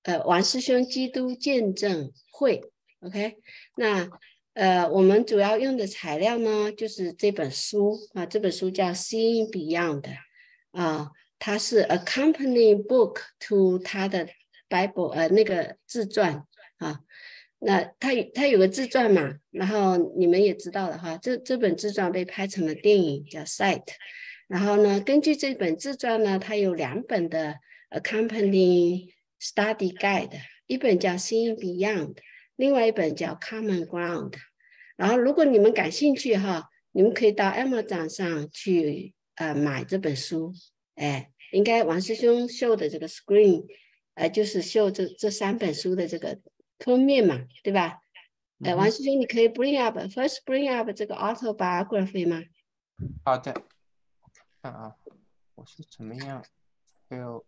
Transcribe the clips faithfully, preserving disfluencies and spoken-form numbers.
呃王师兄基督见证会 ，OK， 那呃我们主要用的材料呢就是这本书啊，这本书叫 Seeing Beyond 啊，它是 accompanying book to 它的 Bible 呃那个自传啊。那它它有个自传嘛，然后你们也知道了哈，这这本自传被拍成了电影叫 Sight， 然后呢，根据这本自传呢，它有两本的 accompanying study guide， 一本叫 Seeing Beyond， 另外一本叫 Common Ground。然后如果你们感兴趣哈，你们可以到 Amazon 上去呃买这本书，哎，应该王师兄秀的这个 screen， 呃就是秀这这三本书的这个封面嘛，对吧？呃，王师兄，你可以 bring up first bring up 这个 autobiography 吗？ 好的，看啊，我是怎么样 fill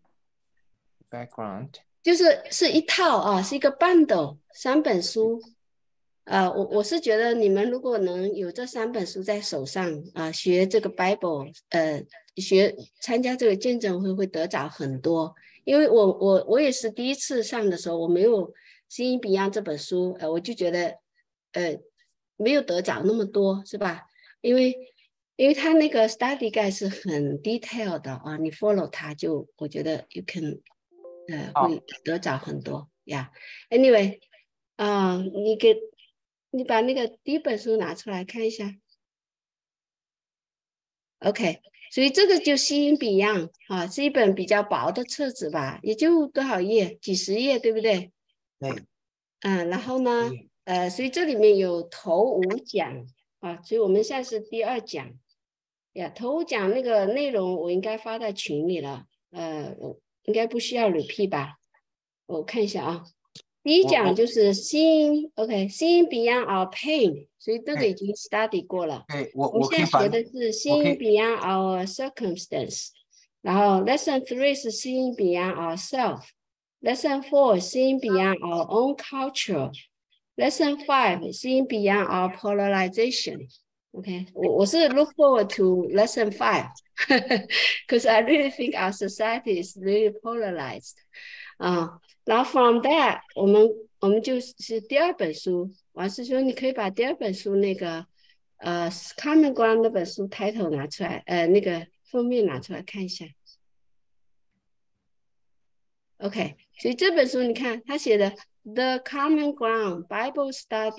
background？ 就是是一套啊，是一个 bundle， 三本书。呃，我我是觉得你们如果能有这三本书在手上啊、呃，学这个 Bible， 呃，学参加这个见证会会得着很多。因为我我我也是第一次上的时候，我没有 Seeing Beyond 这本书，呃，我就觉得呃没有得着那么多，是吧？因为因为他那个 study guide 是很 detailed 的啊，你 follow 他就我觉得 you can 呃会得着很多呀。Yeah. Anyway， 啊、呃，你给你把那个第一本书拿出来看一下。OK， 所以这个就 Seeing Beyond 啊，是一本比较薄的册子吧，也就多少页，几十页，对不对？ 对。 嗯，然后呢，呃，所以这里面有头五讲啊，所以我们现在是第二讲呀。头五讲那个内容我应该发在群里了，呃，我应该不需要 repeat 吧？我看一下啊。第一讲就是 seeing OK seeing beyond our pain， 所以这个已经 study 过了。 对，我我们现在学的是 seeing beyond our circumstance， 然后 lesson three 是 seeing beyond ourselves，lesson four seeing beyond our own culture，lesson five seeing beyond our polarization。OK， 我我是 look forward to lesson five， because I really think our society is really polarized。啊，然后 from that， 我们我们就是第二本书，王师兄，你可以把第二本书那个呃 Common Ground 那本书 title 拿出来，呃，那个封面拿出来看一下。OK， 所以这本书你看他写的 The Common Ground Bible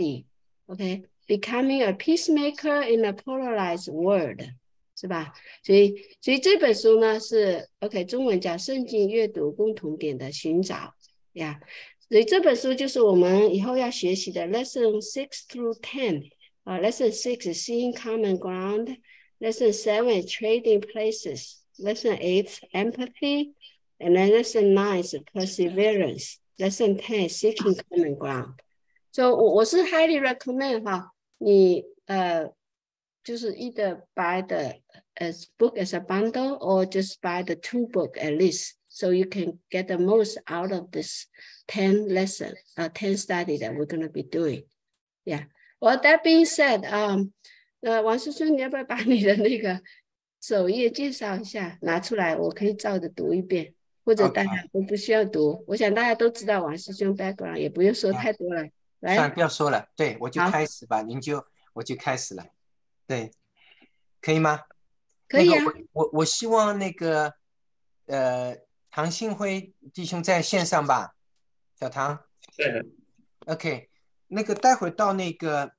Study，OK，Becoming a Peacemaker in a Polarized World， 是吧？所以所以这本书呢是 OK， 中文叫圣经阅读共同点的寻找呀。所以这本书就是我们以后要学习的 Lesson six through ten 啊、uh, Lesson six is Seeing Common Ground， Lesson seven Trading Places，Lesson eight Empathy。And then lesson nine is perseverance. Lesson ten seeking common ground. So 我我是 highly recommend 哈，你呃就是 either buy the as book as a bundle or just buy the two book at least, so you can get the most out of this ten lesson, uh ten study that we're gonna be doing. Yeah. Well, that being said, um, 呃，王师兄，你要不要把你的那个首页介绍一下，拿出来，我可以照着读一遍。或者大家都不需要读， okay. 我想大家都知道王师兄 background， 也不用说太多了。来， 算了，不要说了，对，我就开始吧，您就我就开始了，对，可以吗？ 可以啊。 那个、我我我希望那个呃唐信辉弟兄在线上吧，小唐。 对的。 OK， 那个待会儿到那个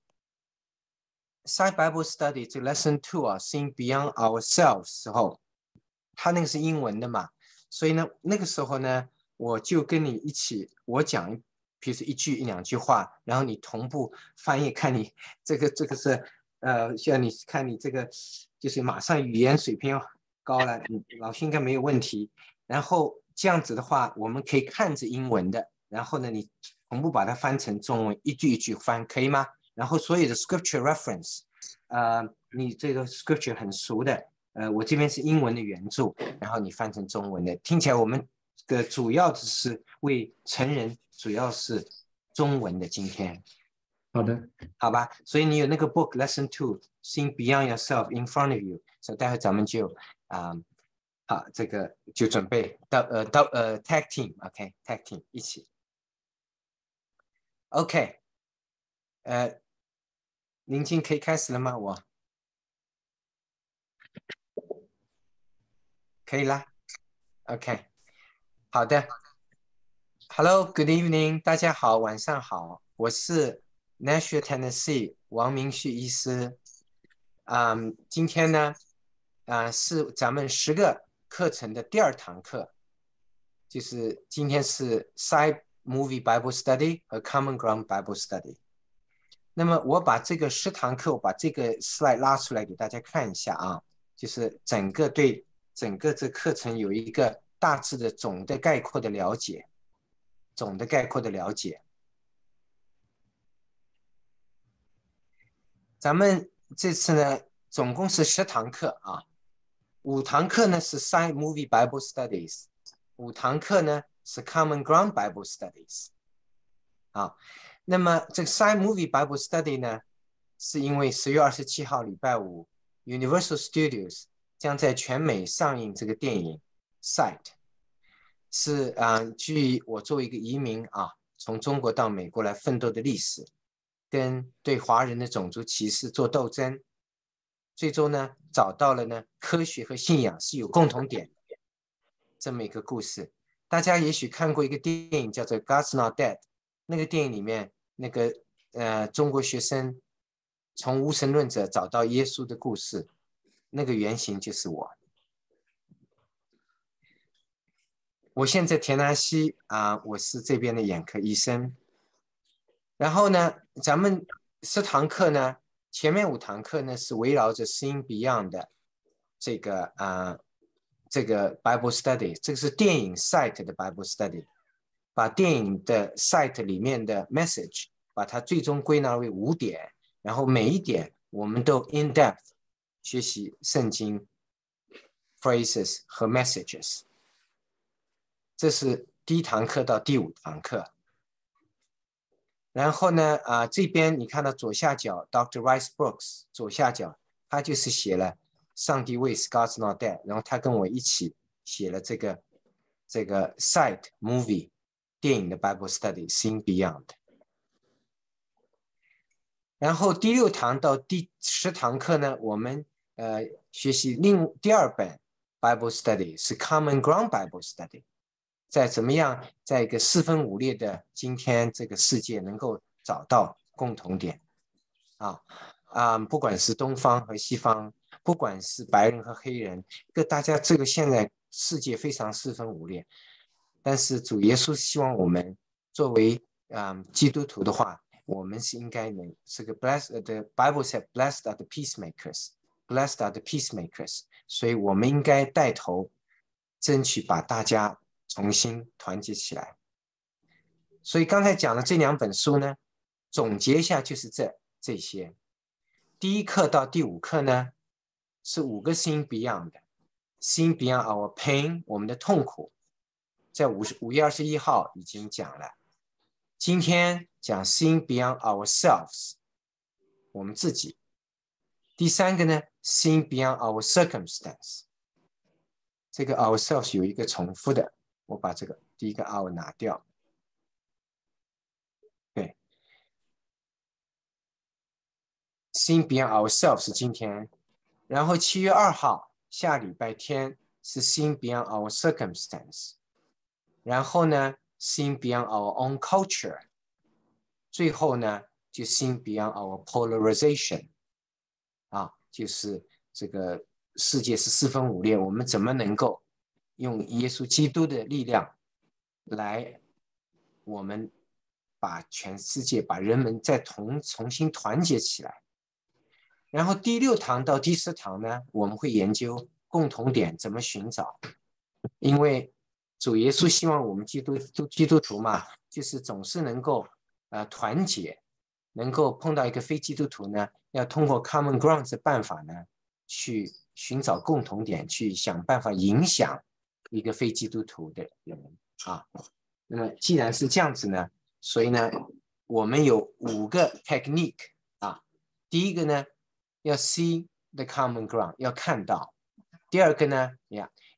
Side Bible Study 这 Lesson Two 啊 ，Seeing Beyond Ourselves 时候，他那个是英文的嘛。所以呢，那个时候呢，我就跟你一起，我讲，比如说一句一两句话，然后你同步翻译，看你这个这个是，呃，像你看你这个就是马上语言水平高了，老师应该没有问题。然后这样子的话，我们可以看着英文的，然后呢，你同步把它翻成中文，一句一句翻，可以吗？然后所有的 scripture reference， 呃，你这个 scripture 很熟的。呃，我这边是英文的原著，然后你翻成中文的，听起来我们的主要的是为成人，主要是中文的。今天， 好的， 好吧，所以你有那个 book lesson two， Seeing Beyond Yourself in front of you， 所以待会咱们就啊、呃、 好，这个就准备到呃到呃 tag team，OK， tag team 一起 ，OK， 呃，宁静可以开始了吗？我可以啦 ，OK， 好的 ，Hello，Good evening， 大家好，晚上好，我是 Nashville Tennessee 王明旭医师，嗯，今天呢，啊、呃、是咱们十个课程的第二堂课。就是今天是 Side Movie Bible Study 和 Common Ground Bible Study。那么我把这个十堂课，我把这个 slide 拉出来给大家看一下啊，就是整个对整个这课程有一个大致的总的概括的了解，总的概括的了解。咱们这次呢，总共是十堂课啊，五堂课呢是 Side Movie Bible Studies， 五堂课呢是 Common Ground Bible Studies。啊，那么这个 Side Movie Bible Study 呢，是因为十月二十七号礼拜五 ，Universal Studios 将在全美上映这个电影 Sight， 是啊、呃，据我作为一个移民啊，从中国到美国来奋斗的历史，跟对华人的种族歧视做斗争，最终呢找到了呢科学和信仰是有共同点的这么一个故事。大家也许看过一个电影叫做《God's Not Dead》。那个电影里面，那个呃中国学生从无神论者找到耶稣的故事，那个原型就是我。我现在田纳西啊、呃，我是这边的眼科医生。然后呢，咱们十堂课呢，前面五堂课呢是围绕着 Seeing Beyond 的这个啊、呃、这个 Bible Study， 这个是电影 Sight 的 Bible Study。把电影的 site 里面的 message， 把它最终归纳为五点，然后每一点我们都 in depth 学习圣经 phrases 和 messages。这是第一堂课到第五堂课。然后呢，啊、呃，这边你看到左下角 Doctor Rice Brooks 左下角，他就是写了上帝为 God's Not Dead， 然后他跟我一起写了这个这个 site movie。电影的 Bible Study Seeing Beyond， 然后第六堂到第十堂课呢，我们呃学习另第二本 Bible Study 是 Common Ground Bible Study， 在怎么样在一个四分五裂的今天这个世界能够找到共同点啊啊，不管是东方和西方，不管是白人和黑人，个大家这个现在世界非常四分五裂。但是主耶稣希望我们作为啊、嗯、基督徒的话，我们是应该能是个 blessed the Bible said blessed are the peacemakers blessed are the peacemakers， 所以我们应该带头争取把大家重新团结起来。所以刚才讲的这两本书呢，总结一下就是这这些。第一课到第五课呢，是五个 Seeing Beyond 的 Seeing Beyond our pain， 我们的痛苦。在五月二十一号已经讲了，今天讲 Seeing Beyond Ourselves， 我们自己。第三个呢 ，Seeing Beyond Our Circumstance， 这个 Ourselves 有一个重复的，我把这个第一个 Our 拿掉。对 ，Seeing Beyond Ourselves 是今天，然后七月二号下礼拜天是 Seeing Beyond Our Circumstance。然后呢 ，Seeing Beyond Our Own Culture， 最后呢，就 Seeing Beyond Our Polarization， 啊，就是这个世界是四分五裂，我们怎么能够用耶稣基督的力量来，我们把全世界、把人们再同重新团结起来。然后第六堂到第十堂呢，我们会研究共同点怎么寻找，因为主耶稣希望我们基督基督徒嘛，就是总是能够呃团结，能够碰到一个非基督徒呢，要通过 common ground 的办法呢，去寻找共同点，去想办法影响一个非基督徒的人啊。那么既然是这样子呢，所以呢，我们有五个 technique 啊。第一个呢，要 see the common ground， 要看到；第二个呢，呀。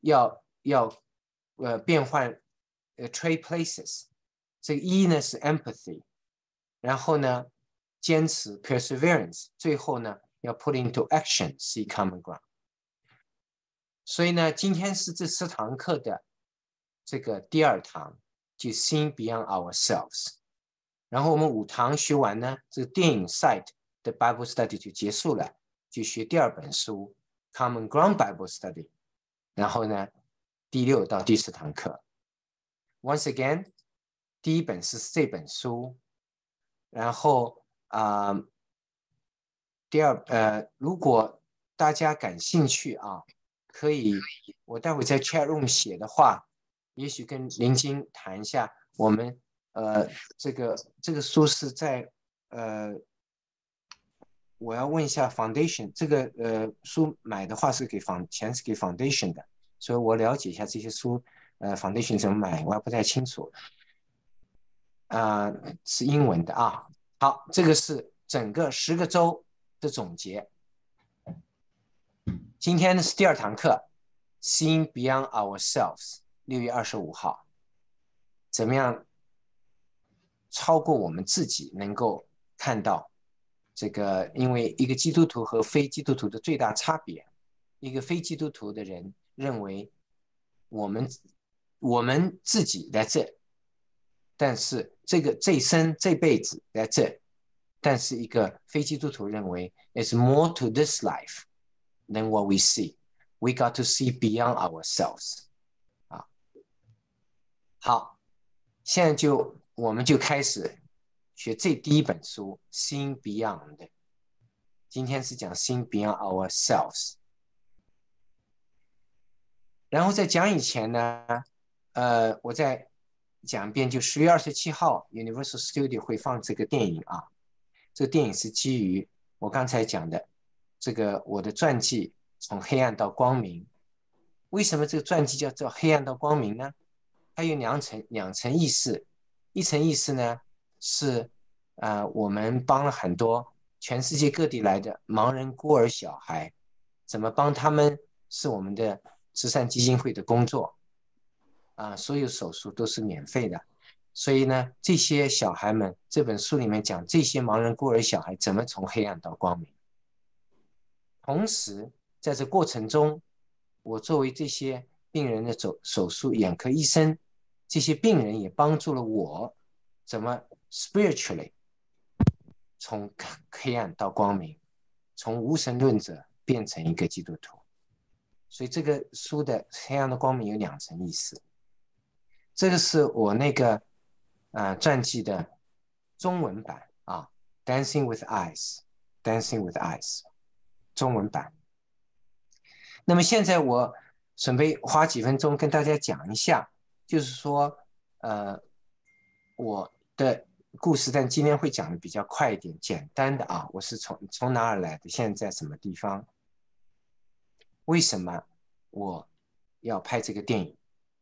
要要呃变换呃 trade places， 这个 E 呢是 empathy， 然后呢坚持 perseverance， 最后呢要 put into action see common ground。所以呢，今天是这十堂课的这个第二堂，就 Seeing Beyond Ourselves。然后我们五堂学完呢，这个电影 Sight 的 Bible Study 就结束了，就学第二本书 Common Ground Bible Study。然后呢，第六到第十堂课 ，Once again， 第一本是这本书，然后啊、呃，第二呃，如果大家感兴趣啊，可以我待会在 chat room 写的话，也许跟林晶谈一下，我们呃这个这个书是在呃。我要问一下 foundation 这个呃书买的话是给房钱是给 foundation 的，所以我了解一下这些书呃 foundation 怎么买，我还不太清楚。啊、呃，是英文的啊。好，这个是整个十个周的总结。今天呢是第二堂课 ，Seeing Beyond Ourselves， 六月二十五号，怎么样超过我们自己，能够看到。这个，因为一个基督徒和非基督徒的最大差别，一个非基督徒的人认为我们我们自己在这，但是这个这一生这辈子在这，但是一个非基督徒认为 "It's more to this life than what we see. We got to see beyond ourselves." 啊，好，现在就我们就开始学这第一本书《Seeing Beyond》。今天是讲 Seeing Beyond Ourselves。然后在讲以前呢，呃，我再讲一遍，就十月二十七号 Universal Studio 会放这个电影啊。这个电影是基于我刚才讲的这个我的传记从黑暗到光明。为什么这个传记叫做黑暗到光明呢？它有两层两层意思，一层意思呢是呃我们帮了很多全世界各地来的盲人孤儿小孩，怎么帮他们是我们的慈善基金会的工作啊，所有手术都是免费的。所以呢，这些小孩们这本书里面讲这些盲人孤儿小孩怎么从黑暗到光明。同时在这过程中，我作为这些病人的手手术眼科医生，这些病人也帮助了我怎么 spiritually 从黑暗到光明，从无神论者变成一个基督徒。所以这个书的黑暗的光明有两层意思。这个是我那个呃传记的中文版啊 ，Dancing with Eyes，Dancing with Eyes， 中文版。那么现在我准备花几分钟跟大家讲一下，就是说呃我的故事，但今天会讲的比较快一点，简单的啊，我是从从哪儿来的，现在在什么地方，为什么我要拍这个电影。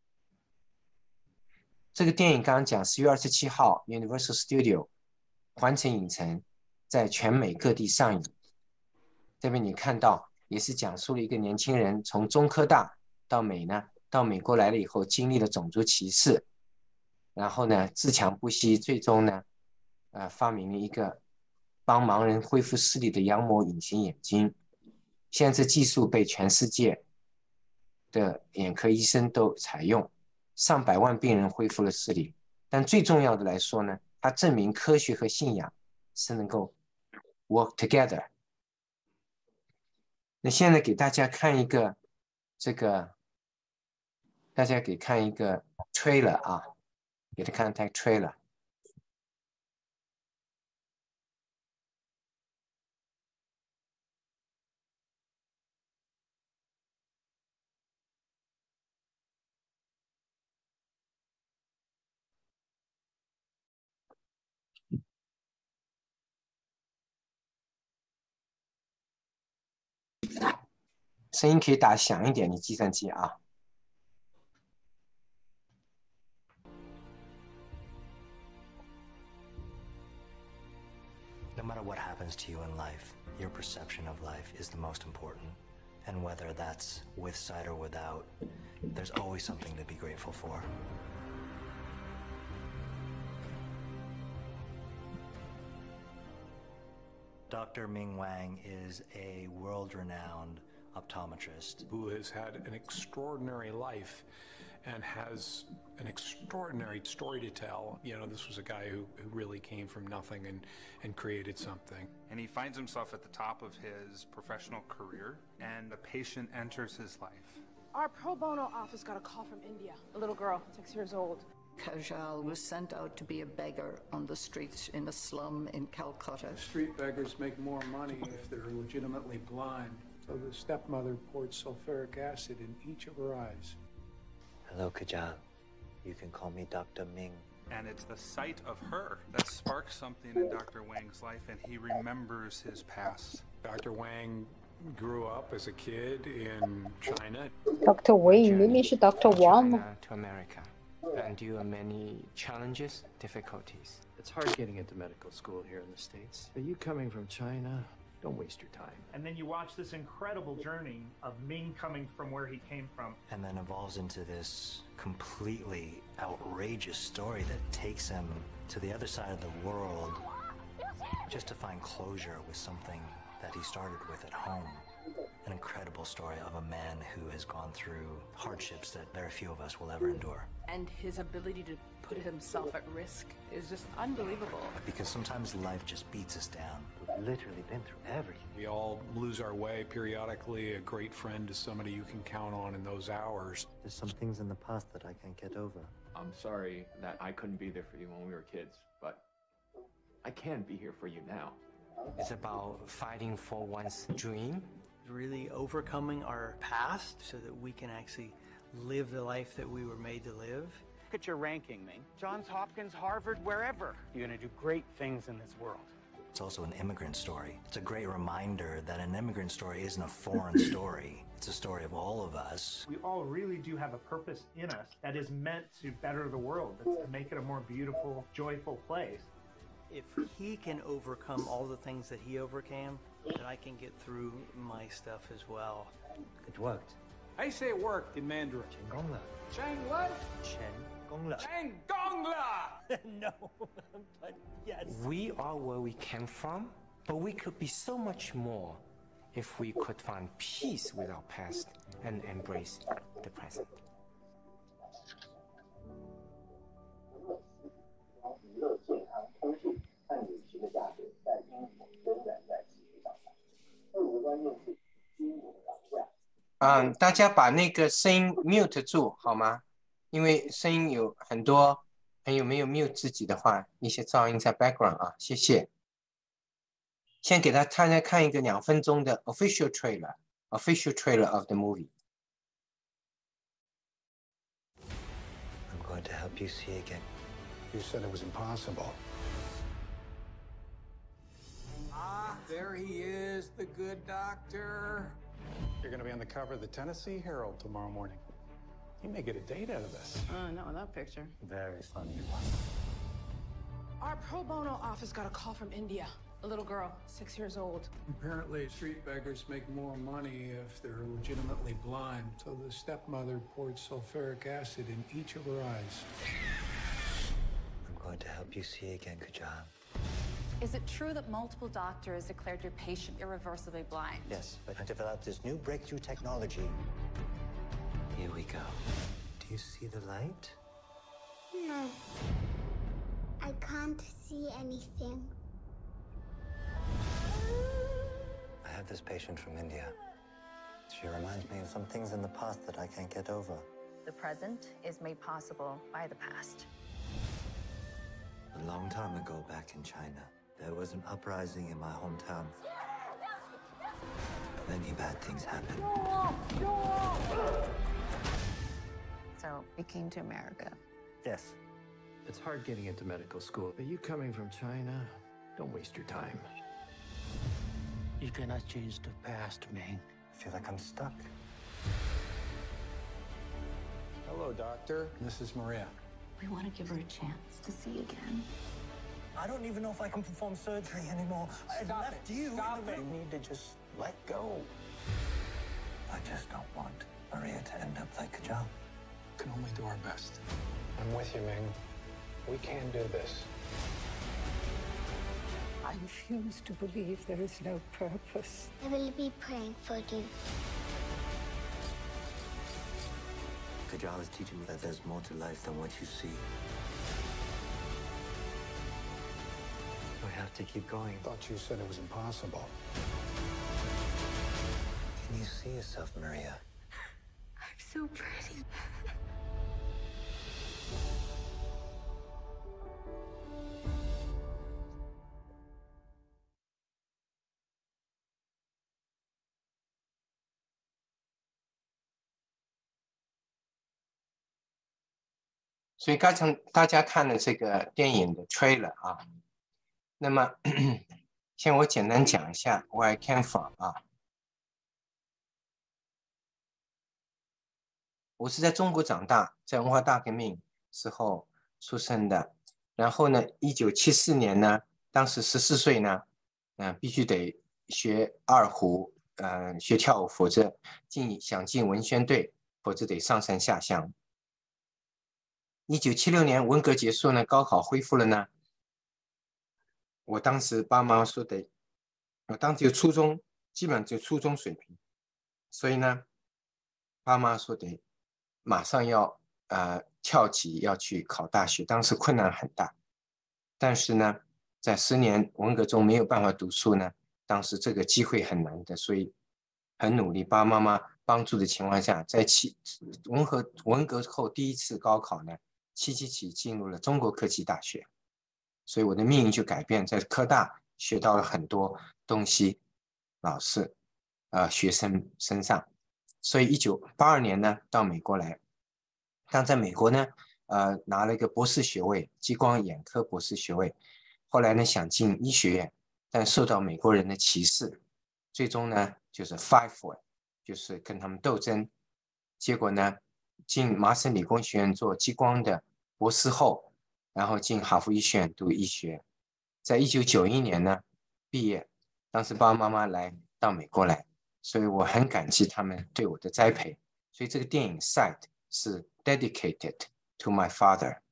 这个电影刚刚讲十月二十七号 Universal Studio 环城影城在全美各地上映。这边你看到也是讲述了一个年轻人从中科大到美呢，到美国来了以后经历了种族歧视，然后呢自强不息，最终呢呃发明了一个帮盲人恢复视力的羊膜隐形眼镜。现在这技术被全世界的眼科医生都采用。上百万病人恢复了视力，但最重要的来说呢，它证明科学和信仰是能够 work together。那现在给大家看一个这个，大家给看一个 trailer 啊，给他看看 trailer。声音可以打响一点，你计算机啊。 No matter what happens to you in life, your perception of life is the most important. And whether that's with sight or without, there's always something to be grateful for. Doctor Ming Wang is a world-renowned optometrist who has had an extraordinary life and has an extraordinary story to tell. You know, this was a guy who, who really came from nothing and, and created something. And he finds himself at the top of his professional career, and a patient enters his life. Our pro bono office got a call from India. A little girl, six years old. Kajal was sent out to be a beggar on the streets in a slum in Calcutta. Street beggars make more money if they're legitimately blind. So the stepmother poured sulfuric acid in each of her eyes. Hello, Kajal. You can call me Doctor Ming. And it's the sight of her that sparks something in Doctor Wang's life, and he remembers his past. Doctor Wang grew up as a kid in China. Doctor Wang 明明是 Doctor Wang 嘛。 To America, and due to many challenges, difficulties. It's hard getting into medical school here in the States. Are you coming from China? Don't waste your time. And then you watch this incredible journey of Ming coming from where he came from. And then evolves into this completely outrageous story that takes him to the other side of the world just to find closure with something that he started with at home. An incredible story of a man who has gone through hardships that very few of us will ever endure. And his ability to put himself at risk is just unbelievable. Because sometimes life just beats us down. We've literally been through everything. We all lose our way periodically. A great friend is somebody you can count on in those hours. There's some things in the past that I can't get over. I'm sorry that I couldn't be there for you when we were kids, but I can be here for you now. It's about fighting for one's dream. Really overcoming our past so that we can actually live the life that we were made to live. Look at your ranking, Ming. Johns Hopkins, Harvard, wherever. You're gonna do great things in this world. It's also an immigrant story. It's a great reminder that an immigrant story isn't a foreign story. It's a story of all of us. We all really do have a purpose in us that is meant to better the world, that's to make it a more beautiful, joyful place. If he can overcome all the things that he overcame, then I can get through my stuff as well. It worked. I say it worked in Mandarin. Gongla. Chang what? Chen Gongla. Chang Gongla! No, but yes. We are where we came from, but we could be so much more if we could find peace with our past and embrace the present. 嗯，大家把那个声音 mute 住好吗？因为声音有很多，朋友没有 mute 自己的话，一些噪音在 background 啊，谢谢。先给大家看一个两分钟的 official trailer，official trailer of the movie. I'm going to help you see again. You said it was impossible. Ah, there he is, the good doctor. You're going to be on the cover of the Tennessee Herald tomorrow morning. You may get a date out of this. Uh, not with that picture. Very funny. Our pro bono office got a call from India. A little girl, six years old. Apparently, street beggars make more money if they're legitimately blind. So the stepmother poured sulfuric acid in each of her eyes. I'm going to help you see again, Kajal. Is it true that multiple doctors declared your patient irreversibly blind? Yes, but I developed this new breakthrough technology. Here we go. Do you see the light? No. I can't see anything. I have this patient from India. She reminds me of some things in the past that I can't get over. The present is made possible by the past. A long time ago back in China, there was an uprising in my hometown. Many bad things happened. So we came to America. Yes. It's hard getting into medical school. Are you coming from China? Don't waste your time. You cannot change the past, Ming. I feel like I'm stuck. Hello, doctor. This is Maria. We want to give her a chance to see again. I don't even know if I can perform surgery anymore. I left you. Stop it. You need to just let go. I just don't want Maria to end up like Kajal. We can only do our best. I'm with you, Ming. We can do this. I refuse to believe there is no purpose. I will be praying for you. Kajal is teaching me that there's more to life than what you see. We have to keep going. Thought you said it was impossible. Can you see yourself, Maria? I'm so pretty. 所以刚才大家看了这个电影的 trailer 啊，那么先我简单讲一下 where I came from 啊。我是在中国长大，在文化大革命时候出生的。然后呢，一九七四年呢，当时十四岁呢，嗯、呃，必须得学二胡，呃，学跳舞，否则进想进文宣队，否则得上山下乡。一九七六年文革结束呢，高考恢复了呢。我当时爸妈说得，我当时就初中，基本就初中水平，所以呢，爸妈说得马上要呃跳级要去考大学，当时困难很大。但是呢，在十年文革中没有办法读书呢，当时这个机会很难的，所以很努力，爸爸妈妈帮助的情况下，在七文革文革后第一次高考呢。七七起进入了中国科技大学，所以我的命运就改变，在科大学到了很多东西，老师、呃学生身上。所以一九八二年呢到美国来，但在美国呢，呃拿了一个博士学位，激光眼科博士学位。后来呢想进医学院，但受到美国人的歧视，最终呢就是 fight for， 就是跟他们斗争，结果呢。进麻省理工学院做激光的博士后，然后进哈佛医学院读医学，在一九九一年呢毕业，当时爸爸妈妈来到美国来，所以我很感激他们对我的栽培，所以这个电影 Sight 是 dedicated to my father。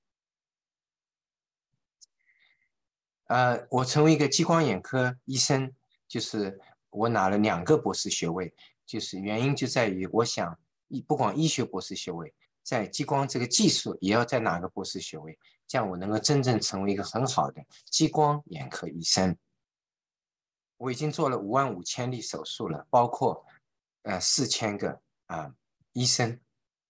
呃，我成为一个激光眼科医生，就是我拿了两个博士学位，就是原因就在于我想。不光医学博士学位，在激光这个技术也要再拿个博士学位，这样我能够真正成为一个很好的激光眼科医生。我已经做了五万五千例手术了，包括呃四千个啊、呃、医生。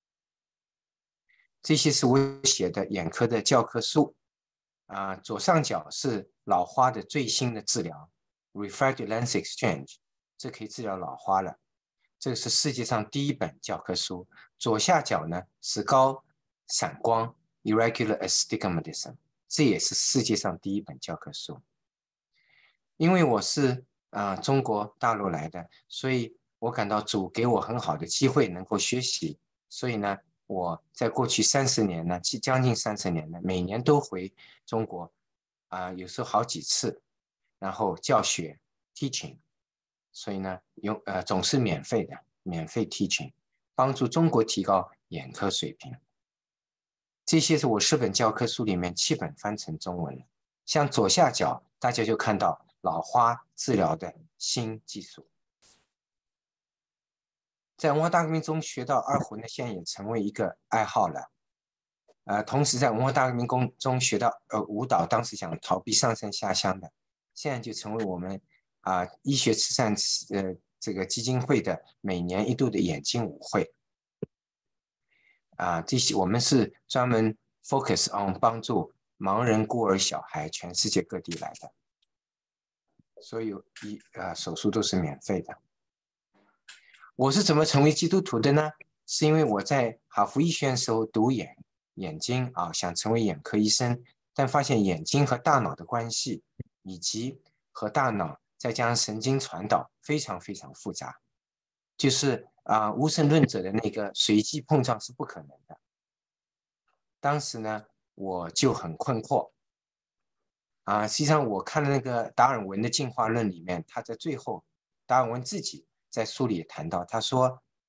这些是我写的眼科的教科书啊、呃。左上角是老花的最新的治疗 ，refractive lens exchange， 这可以治疗老花了。这个是世界上第一本教科书。左下角呢是高散光 irregular astigmatism， 这也是世界上第一本教科书。因为我是啊、呃、中国大陆来的，所以我感到主给我很好的机会能够学习，所以呢，我在过去三十年呢，将近三十年呢，每年都回中国啊、呃，有时候好几次，然后教学 teaching。所以呢，用呃总是免费的，免费 teaching， 帮助中国提高眼科水平。这些是我十本教科书里面七本翻成中文了。像左下角，大家就看到老花治疗的新技术。在文化大革命中学到二胡呢，现在也成为一个爱好了。呃，同时在文化大革命中学到呃舞蹈，当时想逃避上山下乡的，现在就成为我们。啊、呃，医学慈善呃这个基金会的每年一度的眼睛舞会，啊、呃，这些我们是专门 focus on 帮助盲人孤儿小孩，全世界各地来的，所有医呃手术都是免费的。我是怎么成为基督徒的呢？是因为我在哈佛医学院时候读眼眼睛啊，想成为眼科医生，但发现眼睛和大脑的关系，以及和大脑。再加上神经传导非常非常复杂，就是啊、呃，无神论者的那个随机碰撞是不可能的。当时呢，我就很困惑啊。实际上，我看了那个达尔文的进化论里面，他在最后，达尔文自己在书里也谈到，他说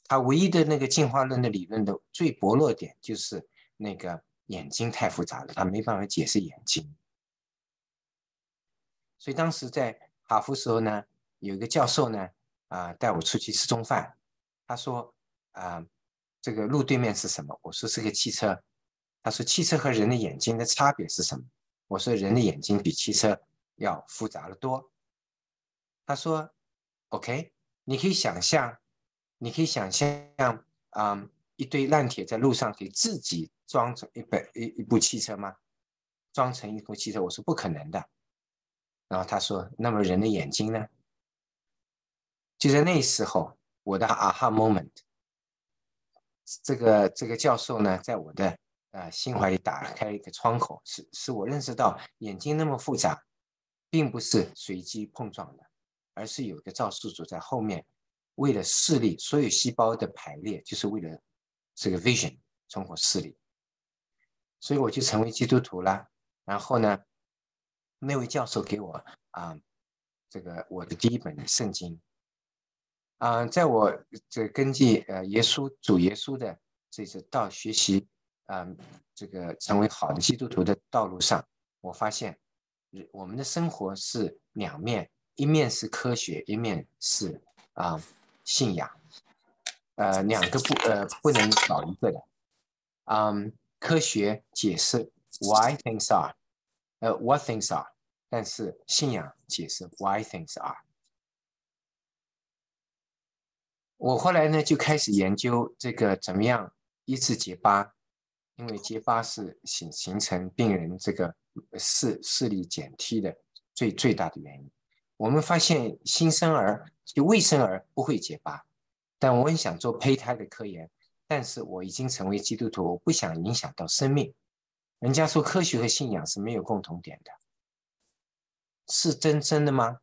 他唯一的那个进化论的理论的最薄弱点就是那个眼睛太复杂了，他没办法解释眼睛。所以当时在哈佛时候呢，有一个教授呢，啊、呃，带我出去吃中饭，他说，啊、呃，这个路对面是什么？我说是个汽车。他说汽车和人的眼睛的差别是什么？我说人的眼睛比汽车要复杂得多。他说 OK， 你可以想象，你可以想象，嗯，一堆烂铁在路上可以自己装成一本一一部汽车吗？装成一部汽车？我说不可能的。然后他说，那么人的眼睛呢？就在那时候，我的 aha moment， 这个这个教授呢，在我的呃心怀里打开一个窗口，是是我认识到眼睛那么复杂，并不是随机碰撞的，而是有一个造物主在后面，为了视力，所有细胞的排列就是为了这个 vision 存活视力，所以我就成为基督徒了。然后呢，那位教授给我啊、呃，这个我的第一本圣经。啊、呃，在我这根据呃耶稣主耶稣的这次到学习啊、呃、这个成为好的基督徒的道路上，我发现我们的生活是两面，一面是科学，一面是啊、呃、信仰，呃两个不呃不能少一个的。嗯，科学解释 why things are， 呃 what things are， 但是信仰解释 why things are。我后来呢就开始研究这个怎么样医治结巴，因为结巴是形形成病人这个视视力减低的最最大的原因。我们发现新生儿就未生儿不会结巴，但我很想做胚胎的科研，但是我已经成为基督徒，我不想影响到生命。人家说科学和信仰是没有共同点的，是真真的吗？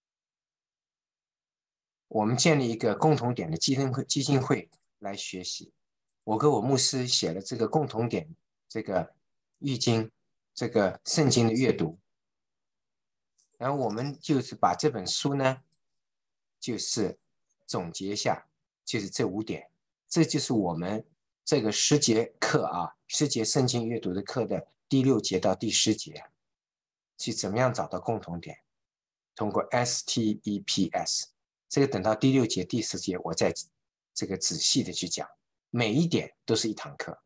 我们建立一个共同点的基金会基金会来学习。我跟我牧师写了这个共同点，这个易经，这个圣经的阅读。然后我们就是把这本书呢，就是总结一下，就是这五点，这就是我们这个十节课啊，十节圣经阅读的课的第六节到第十节，去怎么样找到共同点，通过 S T E P S。这个等到第六节、第十节，我再这个仔细的去讲，每一点都是一堂课。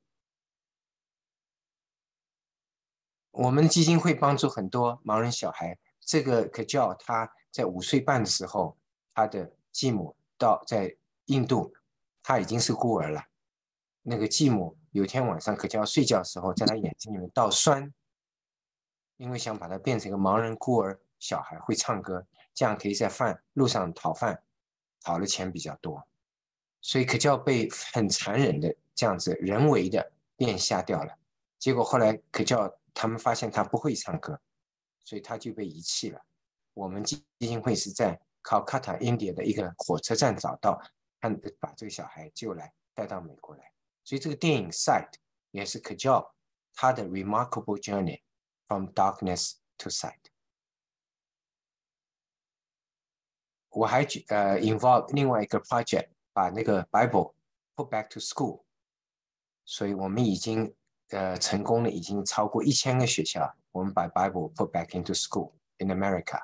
我们基金会帮助很多盲人小孩，这个可叫他在五岁半的时候，他的继母到在印度，他已经是孤儿了。那个继母有天晚上可叫睡觉的时候，在他眼睛里面倒酸，因为想把他变成一个盲人孤儿小孩，会唱歌。这样可以在饭路上讨饭，讨的钱比较多，所以可叫被很残忍的这样子人为的变瞎掉了。结果后来可叫他们发现他不会唱歌，所以他就被遗弃了。我们基金会是在 Calcutta India 的一个火车站找到，看把这个小孩救来，带到美国来。所以这个电影 Sight 也是可叫他的 Remarkable Journey from Darkness to Sight。我还呃 involve 另外一个 project， 把那个 Bible put back to school， 所以我们已经呃成功了，已经超过一千个学校，我们把 Bible put back into school in America。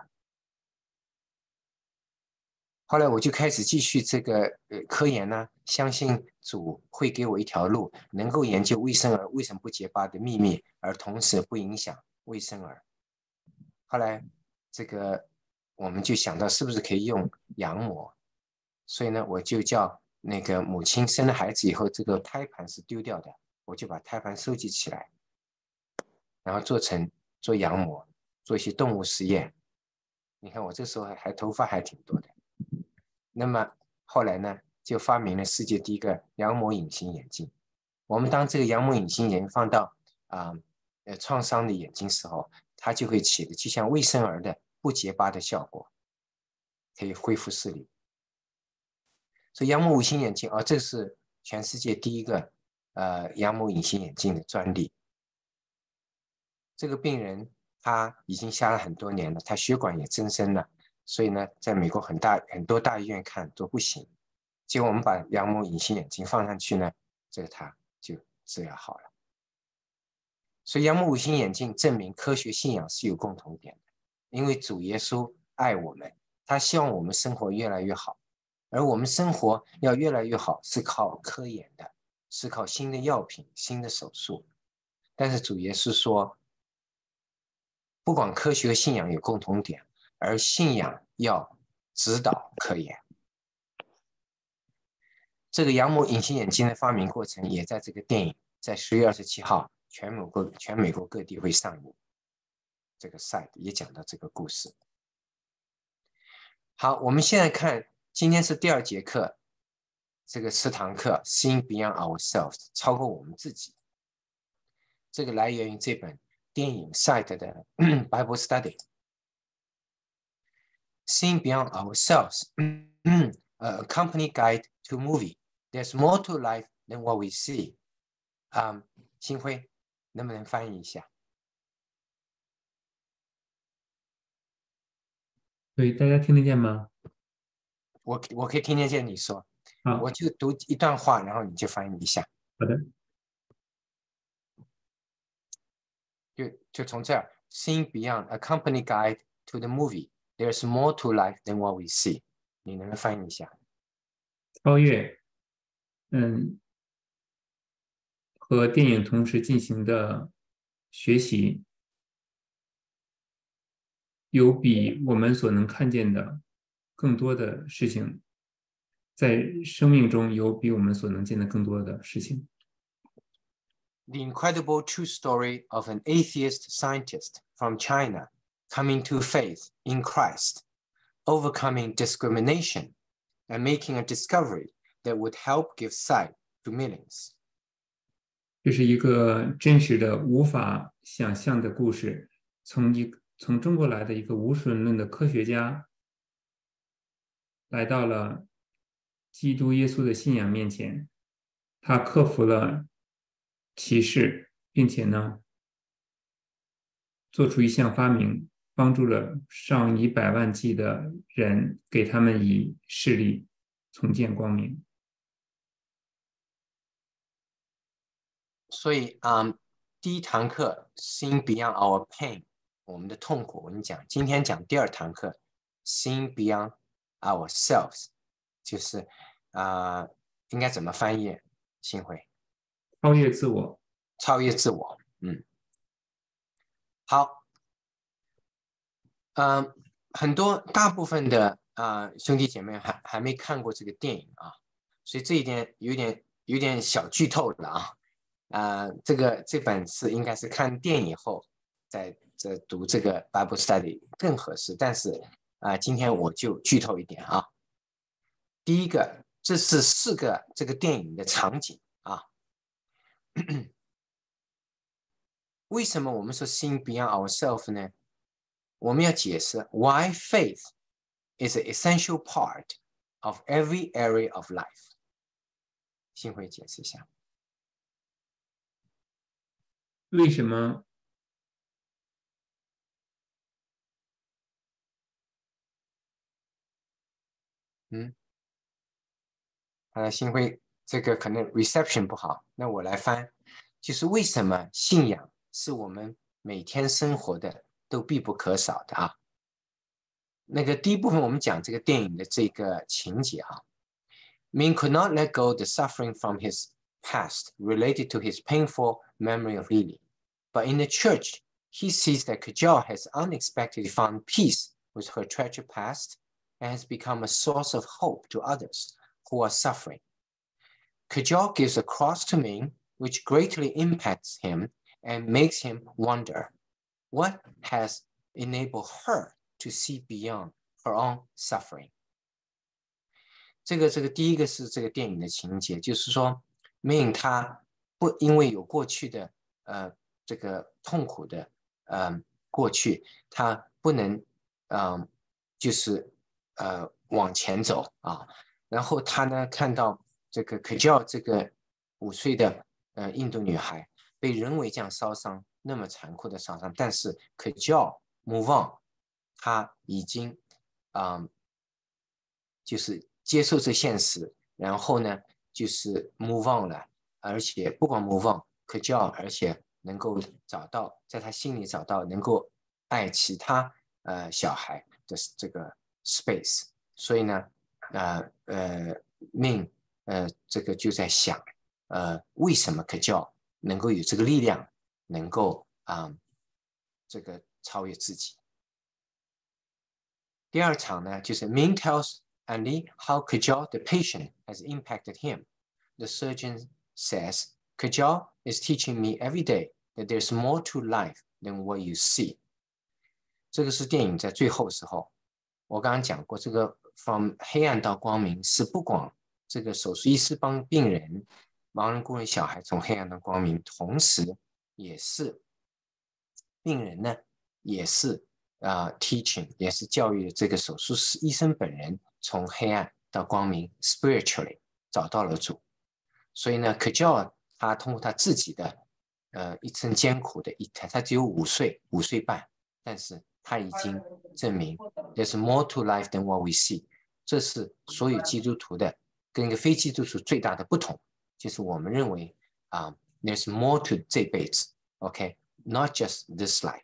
后来我就开始继续这个呃科研呢，相信主会给我一条路，能够研究未生儿为什么不结巴的秘密，而同时不影响未生儿。后来这个。我们就想到是不是可以用羊膜，所以呢，我就叫那个母亲生了孩子以后，这个胎盘是丢掉的，我就把胎盘收集起来，然后做成做羊膜，做一些动物实验。你看我这时候还还头发还挺多的。那么后来呢，就发明了世界第一个羊膜隐形眼镜。我们当这个羊膜隐形眼镜放到啊呃创伤的眼睛时候，它就会起的就像未生儿的。不结巴的效果，可以恢复视力。所以羊膜隐形眼镜啊、哦，这是全世界第一个呃羊膜隐形眼镜的专利。这个病人他已经瞎了很多年了，他血管也增生了，所以呢，在美国很大很多大医院看都不行。 结果我们把羊膜隐形眼镜放上去呢，这个它就治疗好了。所以羊膜隐形眼镜证明科学信仰是有共同点的，因为主耶稣爱我们，他希望我们生活越来越好，而我们生活要越来越好是靠科研的，是靠新的药品、新的手术。但是主耶稣说，不管科学和信仰有共同点，而信仰要指导科研。这个羊膜隐形眼镜的发明过程也在这个电影在十月二十七号全美国全美国各地会上映，这个 site 也讲到这个故事。好，我们现在看，今天是第二节课，这个十堂课 Seeing Beyond Ourselves 超过我们自己，这个来源于这本电影 site 的Bible Study Seeing Beyond Ourselves A Company Guide to Movie There's more to life than what we see、um, 新辉能不能翻译一下？ 对，大家听得见吗？ 我我可以听得见你说， 好， 我就读一段话，然后你就翻译一下。 好的。 就就从这儿 ，Seeing Beyond a Company Guide to the Movie There's more to life than what we see， 你能不能翻译一下？ 超越，嗯，和电影同时进行的学习，有比我们所能看见的更多的事情，在生命中有比我们所能见的更多的事情。 The incredible true story of an atheist scientist from China coming to faith in Christ, overcoming discrimination, and making a discovery that would help give sight to millions. 这是一个真实的、无法想象的故事。从一从中国来的一个无神论的科学家，来到了基督耶稣的信仰面前，他克服了歧视，并且呢，做出一项发明，帮助了上以百万计的人，给他们以视力重见光明。 所以，嗯，第一堂课 Seeing Beyond Our Pain， 我们的痛苦，我们讲，今天讲第二堂课 Seeing Beyond Ourselves， 就是啊、呃，应该怎么翻译？新辉， 超越自我， 超越自我，嗯，好，嗯、呃，很多大部分的啊、呃、兄弟姐妹还还没看过这个电影啊，所以这一点有点有点小剧透了啊。啊、呃，这个这本是应该是看电影后再再读这个 Bible Study 更合适，但是啊、呃，今天我就剧透一点啊。第一个，这是四个这个电影的场景啊。为什么我们说 Seeing Beyond Ourselves 呢？我们要解释 Why faith is an essential part of every area of life。新辉解释一下。 为什么嗯，呃，新辉，这个可能 reception 不好，那我来翻，就是为什么信仰是我们每天生活的都必不可少的啊。那个第一部分我们讲这个电影的这个情节啊 ，Min could not let go the suffering from his past related to his painful memory of Lily. But in the church, he sees that Kajal has unexpectedly found peace with her tragic past and has become a source of hope to others who are suffering. Kajal gives a cross to Ming, which greatly impacts him and makes him wonder, what has enabled her to see beyond her own suffering? 这个这个第一个是这个电影的情节，就是说 Ming 他不因为有过去的呃这个痛苦的呃过去，他不能嗯、呃、就是呃往前走啊。然后他呢看到这个 Kajal 这个五岁的呃印度女孩被人为这样烧伤，那么残酷的烧伤，但是 Kajal move on， 他已经嗯、呃、就是接受这现实， 然后呢就是 move on 了，而且不光 move on 可教，而且能够找到在他心里找到能够爱其他呃小孩的这个 space。所以呢呃呃命呃这个就在想呃为什么可教能够有这个力量能够啊、呃、这个超越自己。第二场呢就是 Ming tells Andy how Kajal the patient has impacted him. The surgeon says, Kajal is teaching me every day that there's more to life than what you see. 这个是电影在最后时候，我刚刚讲过，这个 from 黑暗到光明是不光这个手术医师帮病人盲人孤人小孩从黑暗到光明，同时也是病人呢也是啊、uh, teaching 也是教育这个手术师医生本人从黑暗到光明 spiritually 找到了主。所以呢 Kajal 他通过他自己的呃一生艰苦的一台，他只有五岁五岁半，但是他已经证明 there's more to life than what we see。 这是所有基督徒的跟一个非基督徒最大的不同，就是我们认为啊、uh, there's more to 这辈子 OK not just this life。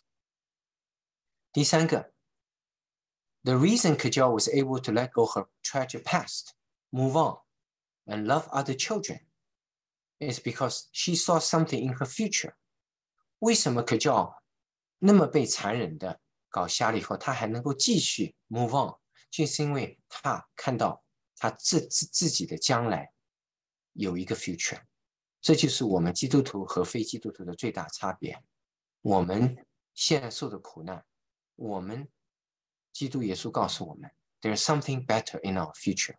第三个 The reason Kajal was able to let go her tragic past, move on, and love other children is because she saw something in her future. 为什么 Kajal 那么被残忍的搞瞎了以后，她还能够继续 move on， 就是因为她看到她自自自己的将来有一个 future。这就是我们基督徒和非基督徒的最大差别。我们现在受的苦难，我们基督耶稣告诉我们 There's something better in our future。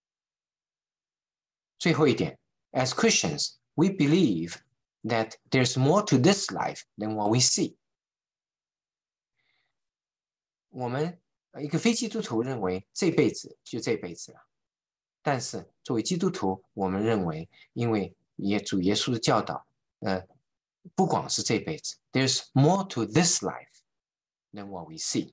最后一点 As Christians, we believe that there's more to this life than what we see。 我们一个非基督徒认为这辈子就这辈子了，但是作为基督徒，我们认为因为也主耶稣的教导呃，不光是这辈子 There's more to this life than what we see。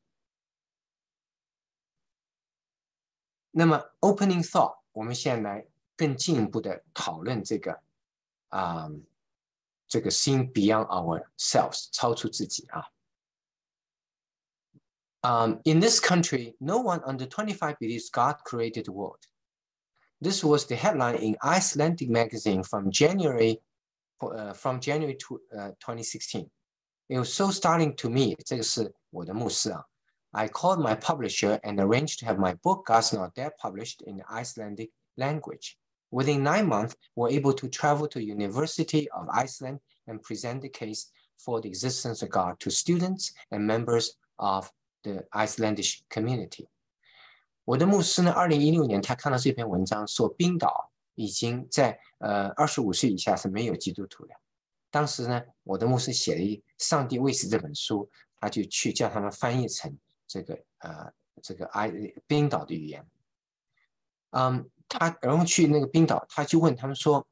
那么 opening thought 我们现在来更进一步的讨论这个啊、嗯，这个 seeing beyond ourselves 超出自己啊。Um, in this country, no one under twenty-five believes God created the world. This was the headline in Icelandic magazine from January uh, from January to, uh, twenty sixteen. It was so startling to me. 这个是我的牧师啊。I called my publisher and arranged to have my book God's Not Dead published in the Icelandic language. Within nine months, we were able to travel to the University of Iceland and present the case for the existence of God to students and members of the Icelandic community。 我的牧师呢，二零一六年他看到这篇文章，说冰岛已经在呃二十五岁以下是没有基督徒的。当时呢，我的牧师写了一《上帝为此》这本书，他就去叫他们翻译成这个呃这个爱冰岛的语言。嗯，他然后去那个冰岛，他就问他们说，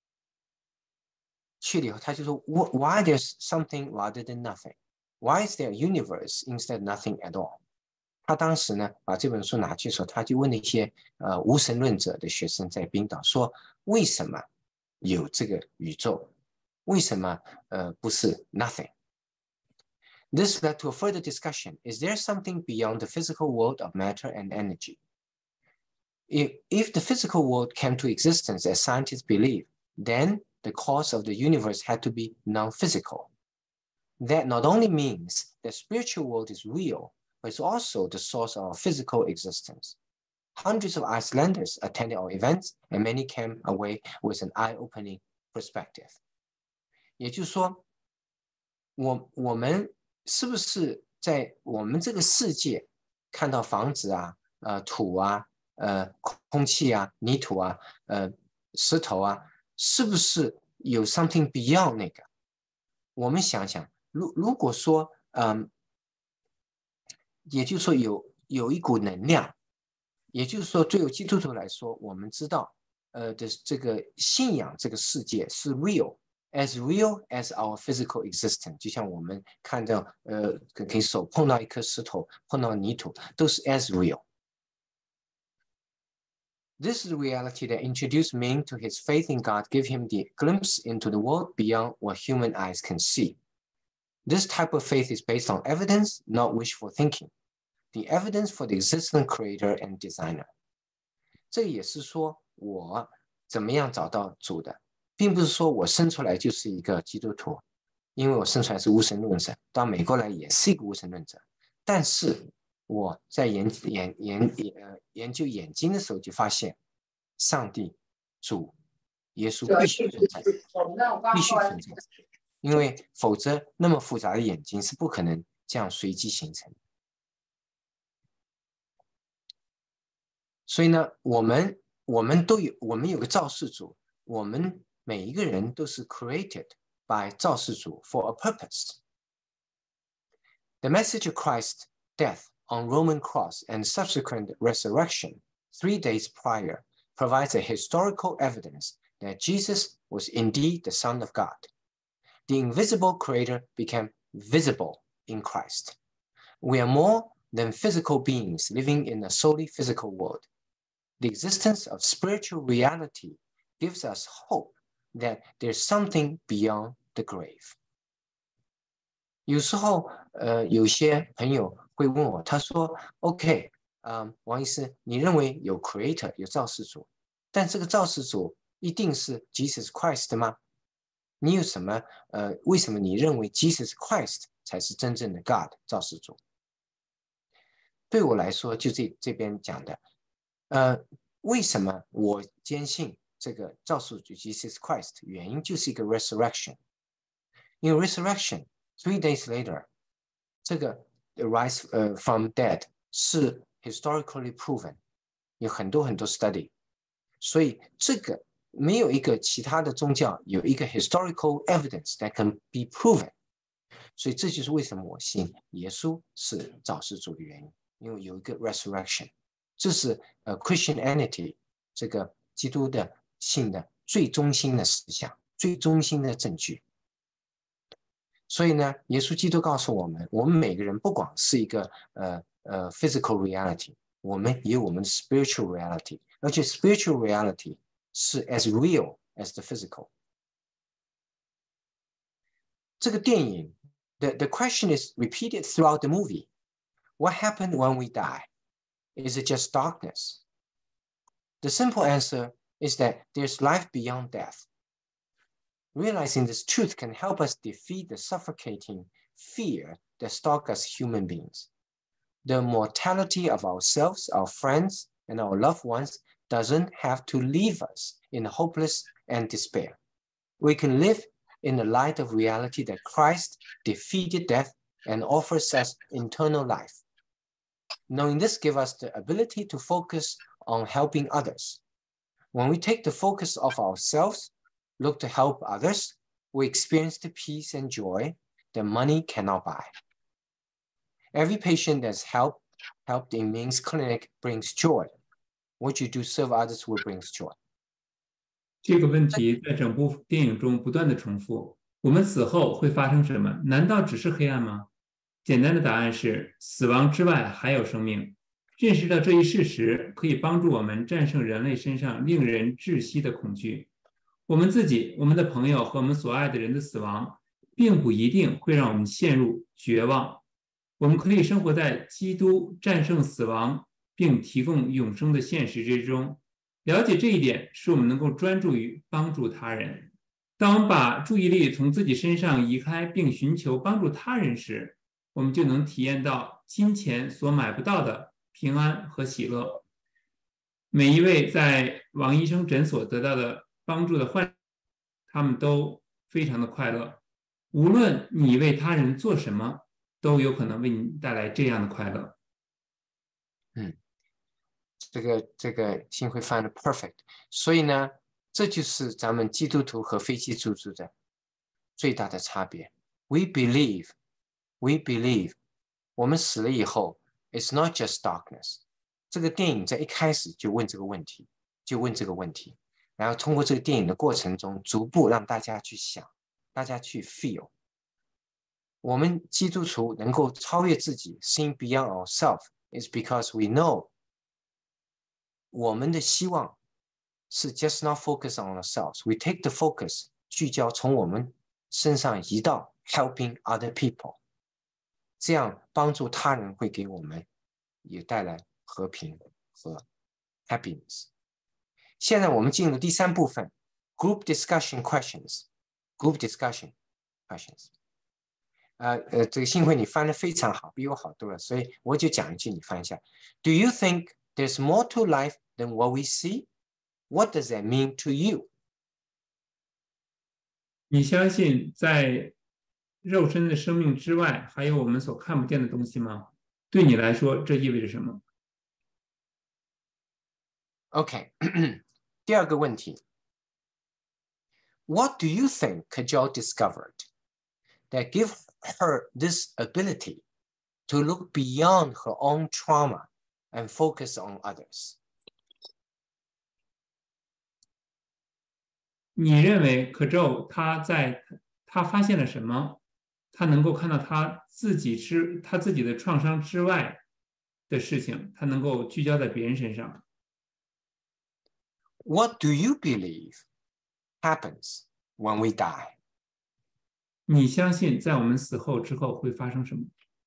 去了以后他就说 ，Why there's something rather than nothing? Why is there a universe instead of nothing at all? 他当时呢把这本书拿去的时候，他就问那些呃无神论者的学生在冰岛说，为什么有这个宇宙？为什么呃不是 nothing? This led to a further discussion. Is there something beyond the physical world of matter and energy? If, if the physical world came to existence as scientists believe, then the cause of the universe had to be non-physical. That not only means the spiritual world is real, but it's also the source of our physical existence. Hundreds of Icelanders attended our events, and many came away with an eye-opening perspective. 也就是说，我我们是不是在我们这个世界看到房子啊、呃土啊、呃空气啊、泥土啊、呃石头啊，是不是有 something beyond 那个？我们想想。如如果说，嗯，也就是说有有一股能量，也就是说，对于基督徒来说，我们知道，呃的这个信仰这个世界是 real，as real as our physical existence。就像我们看到，呃，可以手碰到一颗石头，碰到泥土，都是 as real。 This is the reality that introduced Ming to his faith in God, give him the glimpse into the world beyond what human eyes can see. This type of faith is based on evidence, not wishful thinking. The evidence for the existing creator and designer. 这也是说我怎么样找到主的，并不是说我生出来就是一个基督徒，因为我生出来是无神论者，到美国来也是一个无神论者。但是我在研研研呃研究眼睛的时候，就发现上帝、主、耶稣必须存在，必须存在，因为否则那么复杂的眼睛是不可能这样随机形成的。所以呢，我们我们都有我们有个造世主，我们每一个人都是 created by 造世主 for a purpose. The message of Christ's death on Roman cross and subsequent resurrection three days prior provides a historical evidence that Jesus was indeed the Son of God. The invisible creator became visible in Christ. We are more than physical beings living in a solely physical world. The existence of spiritual reality gives us hope that there's something beyond the grave. 有时候，呃，有些朋友会问我，他说 ：“OK， 嗯、呃，王医师，你认为有 Creator 有造世主，但这个造世主一定是 Jesus Christ 吗？你有什么呃，为什么你认为 Jesus Christ 才是真正的 God 造世主？”对我来说，就这这边讲的。呃，为什么我坚信这个造世主 Jesus Christ？ 原因就是一个 resurrection， 因为 resurrection three days later， 这个 rise 呃、uh, from dead 是 historically proven， 有很多很多 study， 所以这个没有一个其他的宗教有一个 historical evidence that can be proven， 所以这就是为什么我信耶稣是造世主的原因，因为有一个 resurrection。这是呃 Christianity 这个基督的信的最中心的思想，最中心的证据。所以呢，耶稣基督告诉我们，我们每个人不光是一个呃呃 physical reality， 我们也有我们的 spiritual reality， 而且 spiritual reality 是 as real as the physical。这个电影 the the question is repeated throughout the movie. What happened when we die? Is it just darkness? The simple answer is that there's life beyond death. Realizing this truth can help us defeat the suffocating fear that stalks us human beings. The mortality of ourselves, our friends, and our loved ones doesn't have to leave us in hopeless and despair. We can live in the light of reality that Christ defeated death and offers us eternal life. Knowing this gives us the ability to focus on helping others. When we take the focus off ourselves, look to help others, we experience the peace and joy that money cannot buy. Every patient that's helped, helped in Ming's clinic brings joy. What you do serve others will bring joy. 这个问题在整部电影中不断的重复。我们死后会发生什么？难道只是黑暗吗？简单的答案是，死亡之外还有生命。认识到这一事实，可以帮助我们战胜人类身上令人窒息的恐惧。我们自己、我们的朋友和我们所爱的人的死亡，并不一定会让我们陷入绝望。我们可以生活在基督战胜死亡并提供永生的现实之中。了解这一点，使我们能够专注于帮助他人。当我们把注意力从自己身上移开，并寻求帮助他人时，我们就能体验到金钱所买不到的平安和喜乐。每一位在王医生诊所得到的帮助的患者，他们都非常的快乐。无论你为他人做什么，都有可能为你带来这样的快乐。 嗯，这个这个新会翻的 perfect。所以呢，这就是咱们基督徒和非基督徒的最大的差别。We believe, we believe， 我们死了以后 ，it's not just darkness。这个电影在一开始就问这个问题，就问这个问题，然后通过这个电影的过程中，逐步让大家去想，大家去 feel。我们基督徒能够超越自己 ，seeing beyond ourselves，is because we know 我们的希望是 just not focus on ourselves. We take the focus 聚焦从我们身上移到 helping other people， 这样帮助他人会给我们也带来和平和 happiness。现在我们进入第三部分 ，group discussion questions。group discussion questions。呃呃，这个幸亏你翻得非常好，比我好多了，所以我就讲一句，你翻一下。Do you think there's more to life than what we see? What does that mean to you? 你相信在肉身的生命之外，还有我们所看不见的东西吗？对你来说，这意味着什么 ？OK， 第二个问题 ，What do you think Kajal discovered that give her this ability to look beyond her own trauma and focus on others? 你认为可宙他在他发现了什么？他能够看到他自己之他自己的创伤之外的事情，他能够聚焦在别人身上。 What do you believe happens when we die? 你相信在我们死后之后会发生什么？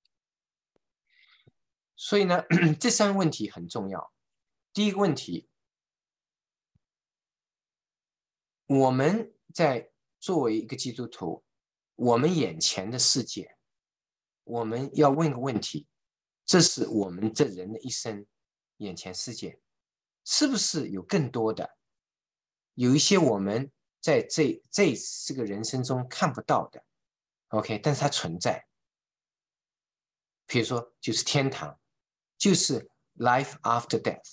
所以呢，这三个问题很重要。第一个问题，我们在作为一个基督徒，我们眼前的世界，我们要问个问题：这是我们这人的一生，眼前世界，是不是有更多的，有一些我们在这这这个人生中看不到的 ，OK， 但是它存在。比如说，就是天堂，就是 life after death。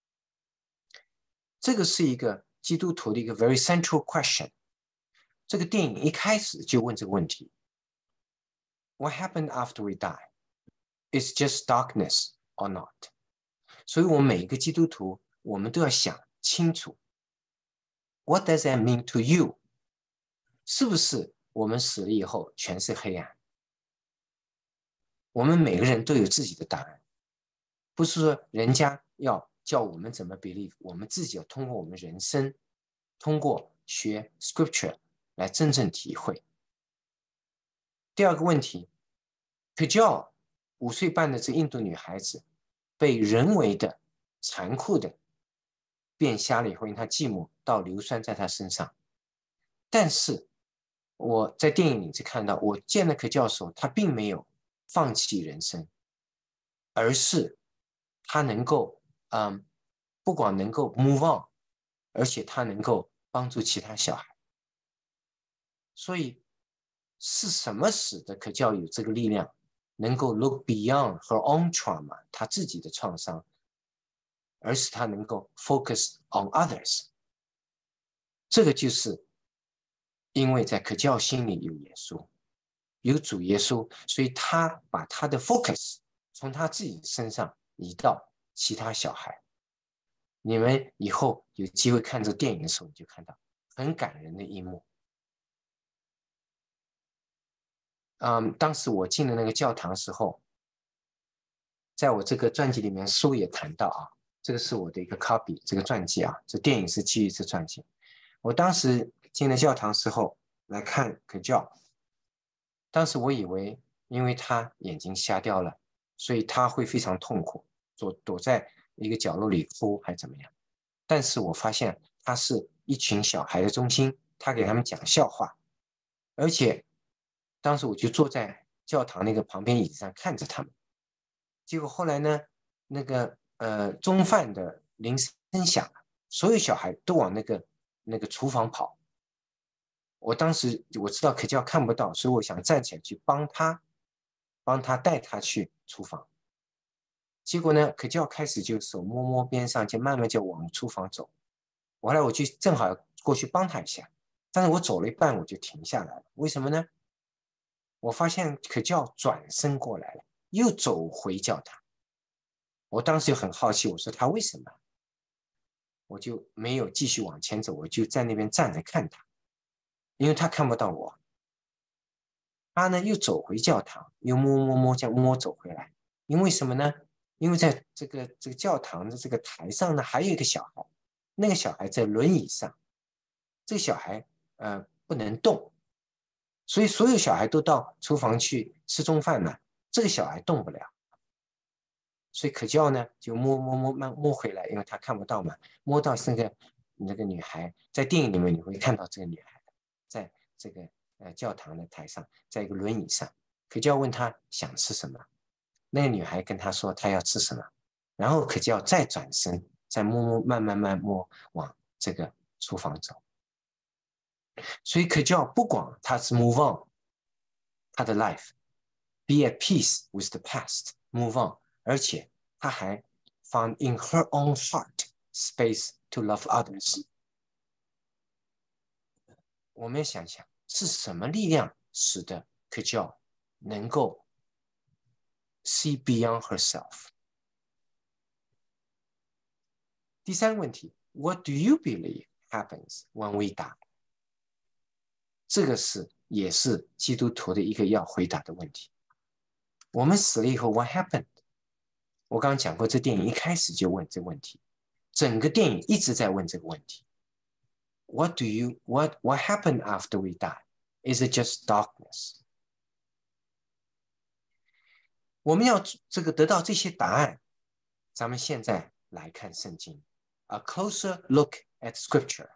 这个是一个基督徒的一个 very central question。这个电影一开始就问这个问题 ：What happened after we die? Is just darkness or not? 所以，我们每一个基督徒，我们都要想清楚 ：What does that mean to you? 是不是我们死了以后全是黑暗？我们每个人都有自己的答案，不是说人家要叫我们怎么 believe， 我们自己要通过我们人生，通过学 scripture 来真正体会。第二个问题 ，Kajal 五岁半的这印度女孩子被人为的、残酷的变瞎了以后，因为她寂寞，倒硫酸在她身上。但是我在电影里只看到，我见了Kajal的时候，她并没有放弃人生，而是她能够，嗯，不光能够 move on， 而且她能够帮助其他小孩。所以是什么使得Kajal有这个力量，能够 look beyond her own trauma， 她自己的创伤，而使她能够 focus on others？ 这个就是因为在Kajal心里有耶稣，有主耶稣，所以他把他的 focus 从他自己身上移到其他小孩。你们以后有机会看这个电影的时候，你就看到很感人的一幕。嗯，当时我进了那个教堂时候，在我这个传记里面书也谈到啊，这个是我的一个 copy， 这个传记啊，这电影是基于这传记。我当时进了教堂时候来看Kajal，当时我以为因为他眼睛瞎掉了，所以他会非常痛苦，躲躲在一个角落里哭还怎么样。但是我发现他是一群小孩的中心，他给他们讲笑话，而且当时我就坐在教堂那个旁边椅子上看着他们。结果后来呢，那个呃中饭的铃声响了，所有小孩都往那个那个厨房跑。我当时我知道Kajal看不到，所以我想站起来去帮他，帮他带他去厨房。结果呢Kajal开始就手摸摸边上，就慢慢就往厨房走。后来我就正好过去帮他一下，但是我走了一半我就停下来了。为什么呢？我发现Kajal转身过来了，又走回教堂。我当时就很好奇，我说他为什么？我就没有继续往前走，我就在那边站着看他。因为他看不到我，他呢又走回教堂，又摸摸摸这样摸走回来。因为什么呢？ 因为在这个这个教堂的这个台上呢，还有一个小孩，那个小孩在轮椅上，这个小孩呃不能动，所以所有小孩都到厨房去吃中饭了，这个小孩动不了，所以可教呢就摸摸摸摸摸回来，因为他看不到嘛，摸到那个那个女孩，在电影里面你会看到这个女孩在这个呃教堂的台上，在一个轮椅上，可教问他想吃什么，那个女孩跟他说她要吃什么，然后可教再转身，再摸摸慢慢慢摸往这个厨房走。所以可教不管他是 move on 他的 life， be at peace with the past， move on， 而且他还 found in her own heart space to love others。 我们想想是什么力量使得可教能够 see beyond herself。 第三个问题 What do you believe happens when we die？ 这个是也是基督徒的一个要回答的问题。我们死了以后 What happened？ 我刚刚讲过，这电影一开始就问这个问题，整个电影一直在问这个问题。What do you what what happened after we die? Is it just darkness? 我们要这个得到这些答案，咱们现在来看圣经。A closer look at Scripture.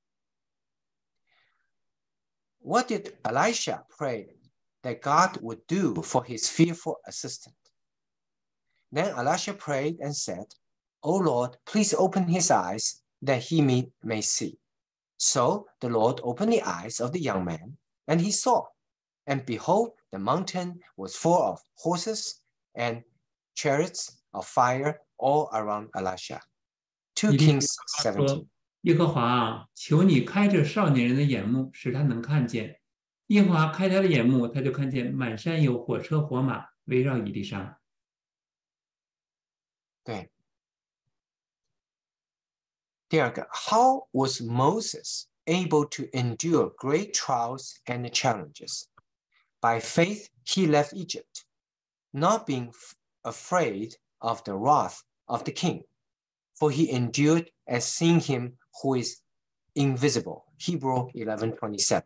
What did Elisha pray that God would do for his fearful assistant? Then Elisha prayed and said, O Lord, please open his eyes that he may, may see. So the Lord opened the eyes of the young man, and he saw. And behold, the mountain was full of horses and chariots of fire all around Elisha. Two Kings seventeen. 耶和华啊，求你开着少年人的眼目，使他能看见。耶和华开他的眼目，他就看见满山有火车火马围绕以利沙。 对。第二个 How was Moses able to endure great trials and challenges? By faith, he left Egypt, not being afraid of the wrath of the king, for he endured as seeing him who is invisible. Hebrew eleven twenty-seven.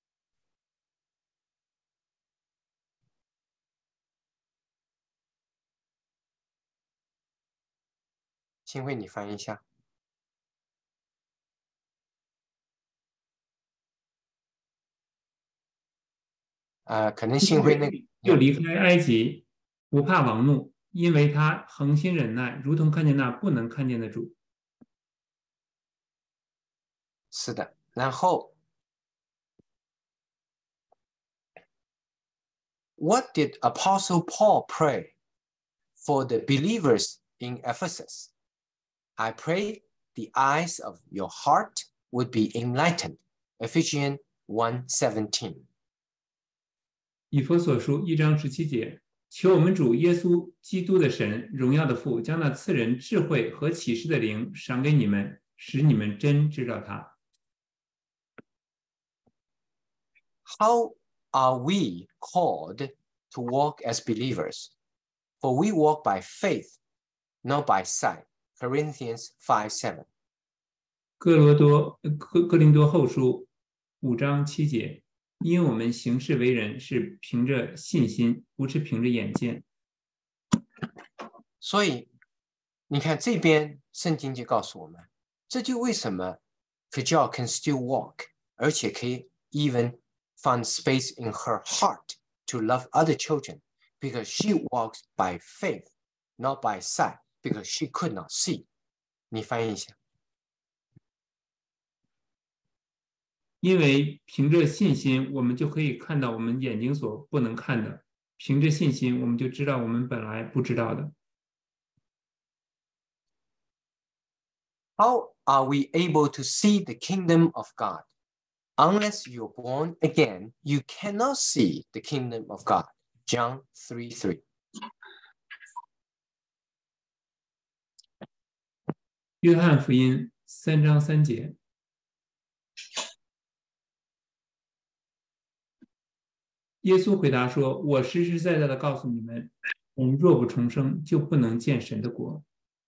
幸会，你翻译一下。呃，可能幸会那个就离开埃及，不怕王怒，因为他恒心忍耐，如同看见那不能看见的主。 是的，然后 What did Apostle Paul pray for the believers in Ephesus? I pray the eyes of your heart would be enlightened. Ephesians one seventeen. 以弗所书一章十七节，求我们主耶稣基督的神，荣耀的父，将那赐人智慧和启示的灵赏给你们，使你们真知道他。 How are we called to walk as believers? For we walk by faith, not by sight. Corinthians five seven. 哥罗多哥哥林多后书五章七节，因为我们行事为人是凭着信心，不是凭着眼见。 所以你看这边圣经就告诉我们，这就为什么 Kajal can still walk， 而且可以 even find space in her heart to love other children, because she walks by faith, not by sight, because she could not see. 你翻译一下。 因为凭着信心，我们就可以看到我们眼睛所不能看的；凭着信心，我们就知道我们本来不知道的。 How are we able to see the kingdom of God? Unless you're born again, you cannot see the kingdom of God. John three three. 约翰福音三章三节。耶稣回答说：“我实实在在的告诉你们， 人若不重生，就不能见神的国。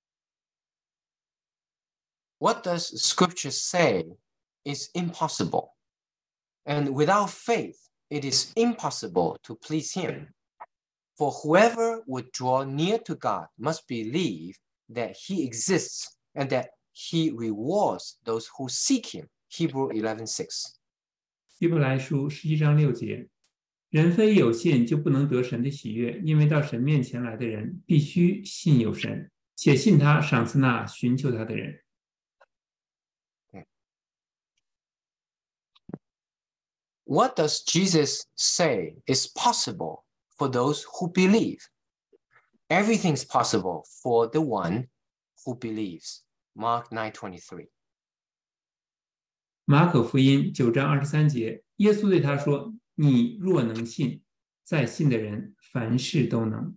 What does Scripture say is impossible? And without faith, it is impossible to please Him. For whoever would draw near to God must believe that He exists and that He rewards those who seek Him. Hebrew eleven six. 希伯来书十一章六节，人非有信就不能得神的喜悦，因为到神面前来的人必须信有神，且信他赏赐那寻求他的人。 What does Jesus say is possible for those who believe? Everything's possible for the one who believes. Mark nine twenty-three. 马可福音九章二十三节，耶稣对他说：“你若能信，在信的人凡事都能。”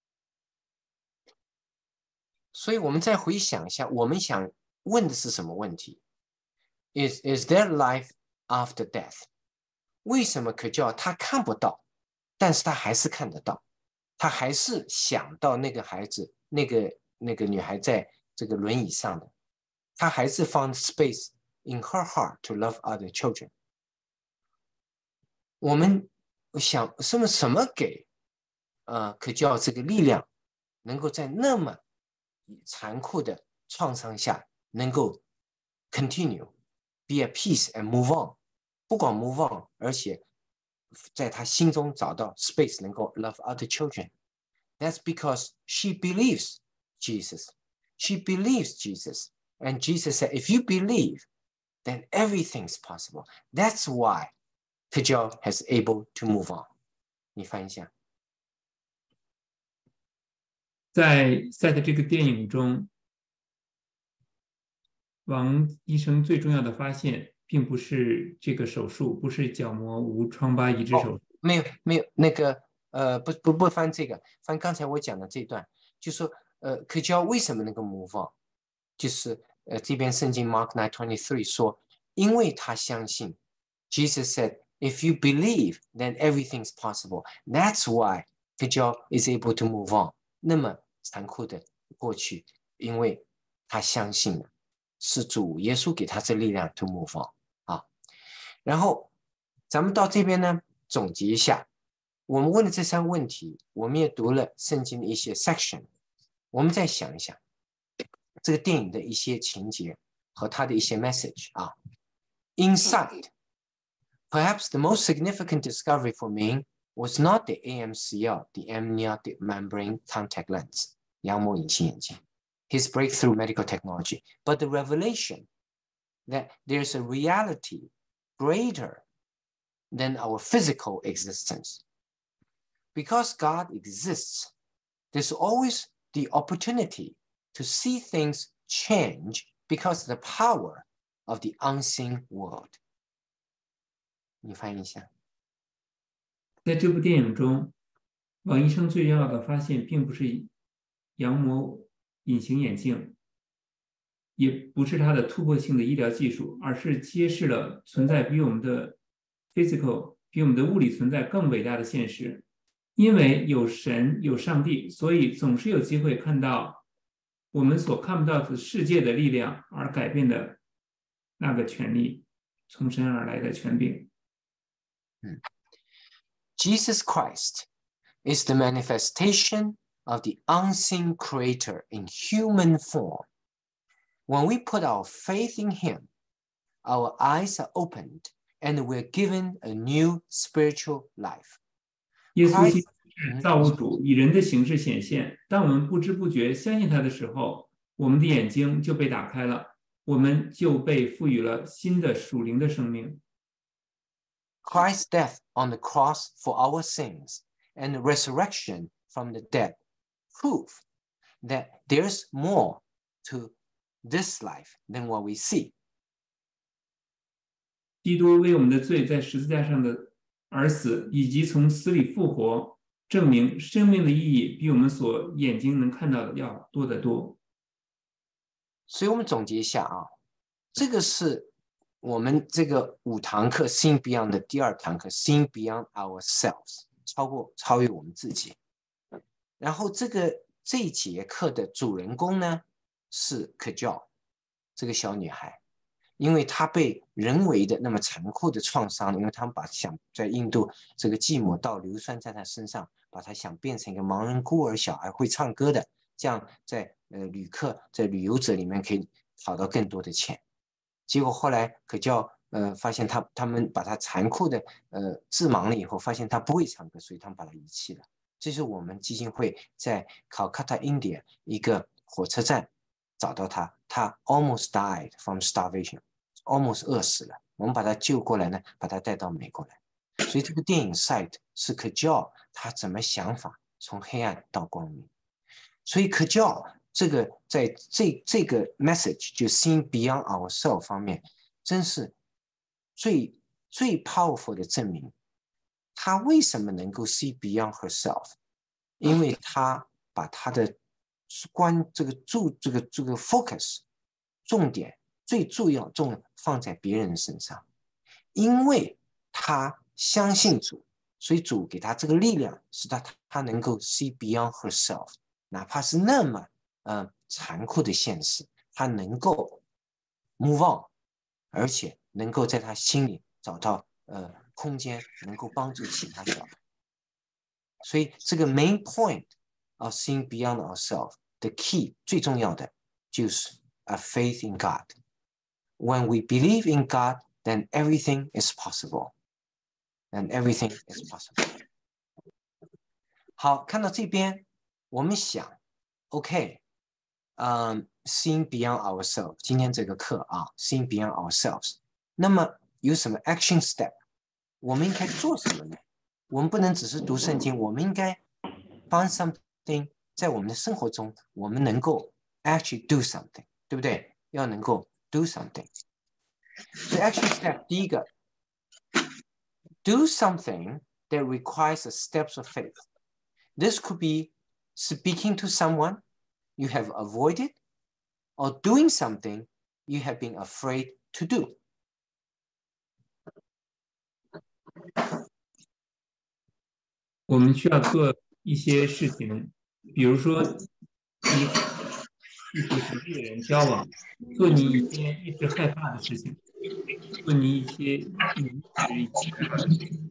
所以我们再回想一下，我们想问的是什么问题 ？Is is there life after death？ 为什么可叫他看不到，但是他还是看得到，他还是想到那个孩子，那个那个女孩在这个轮椅上的，他还是 found space in her heart to love other children。我们想什么什么给呃可叫这个力量，能够在那么残酷的创伤下，能够 continue be at peace and move on。不光 move on， 而且在他心中找到 space 能够 love other children. That's because she believes Jesus. She believes Jesus. And Jesus said, if you believe, then everything's possible. That's why Kajal has able to move on. 你翻一下。 在在的这个电影中，王医生最重要的发现并不是这个手术，不是角膜无疮疤移植手术。 哦、没有没有那个呃不不不翻这个，翻刚才我讲的这段，就说呃可教为什么能够 move on， 就是呃这边圣经 Mark nine twenty-three 说，因为他相信 ，Jesus said if you believe then everything's possible. That's why 可教 is able to move on。那么残酷的过去，因为他相信了，是主耶稣给他这力量 to move on。然后咱们到这边呢，总结一下，我们问的这三个问题，我们也读了圣经的一些 section， 我们再想一想这个电影的一些情节和它的一些 message 啊。Inside, perhaps the most significant discovery for me was not the A M C L, the amniotic membrane contact lens, 羊膜隐形眼镜 his breakthrough medical technology, but the revelation that there's a reality greater than our physical existence. Because God exists, there's always the opportunity to see things change because of the power of the unseen world. 你翻译一下。 在这部电影中，王医生最重要的发现并不是羊膜隐形眼镜，也不是它的突破性的医疗技术，而是揭示了存在比我们的 physical 比我们的物理存在更伟大的现实。因为有神有上帝，所以总是有机会看到我们所看不到的世界的力量而改变的那个权利，从神而来的权柄。 嗯 Jesus Christ is the manifestation of the unseen creator in human form. When we put our faith in him, our eyes are opened and we're given a new spiritual life. 耶稣基督是造物主，以人的形式显现。当我们不知不觉相信他的时候，我们的眼睛就被打开了，我们就被赋予了新的属灵的生命。 Christ's death on the cross for our sins and the resurrection from the dead prove that there's more to this life than what we see. 基督为我们的罪在十字架上的而死，以及从死里复活，证明生命的意义比我们所眼睛能看到的要多得多。 所以我们总结一下啊，这个是我们这个五堂课 Seeing Beyond 的第二堂课 Seeing Beyond Ourselves， 超过超越我们自己。 然后这个这一节课的主人公呢是可教这个小女孩，因为她被人为的那么残酷的创伤，因为他们把想在印度这个寂寞倒硫酸在她身上，把她想变成一个盲人孤儿小孩会唱歌的，这样在呃旅客在旅游者里面可以讨到更多的钱。结果后来可教呃发现他他们把他残酷的呃致盲了以后，发现他不会唱歌，所以他们把他遗弃了。这是我们基金会在 Calcutta India 一个火车站找到他，他 almost died from starvation， almost 饿死了，我们把他救过来呢，把他带到美国来。所以这个电影 Sight 是可教他怎么想法从黑暗到光明。所以可教这个在这这个 message 就 seeing beyond ourselves 方面，真是最最 powerful 的证明。他为什么能够 see beyond herself？ 因为他把他的关这个注这个这个 focus 重点最重要重放在别人身上，因为他相信主，所以主给他这个力量，使他他能够 see beyond herself， 哪怕是那么呃残酷的现实，他能够 move on， 而且能够在他心里找到呃空间，能够帮助其他小孩。所以这个 main point of seeing beyond ourselves 的 key 最重要的就是 a faith in God。 When we believe in God, then everything is possible. And everything is possible. 好，看到这边，我们想 OK， 嗯、um, seeing beyond ourselves 今天这个课啊 seeing beyond ourselves， 那么有什么 action step？ 我们应该做什么呢？我们不能只是读圣经，我们应该 find something， 在我们的生活中我们能够 actually do something， 对不对？要能够 do something。 所以 action step 第一个 do something that requires the steps of faith. This could be speaking to someone you have avoided or doing something you have been afraid to do. 我们需要做一些事情，比如说你一直和别人交往，做你一些一直害怕的事情，做你一些你一直害怕的事情。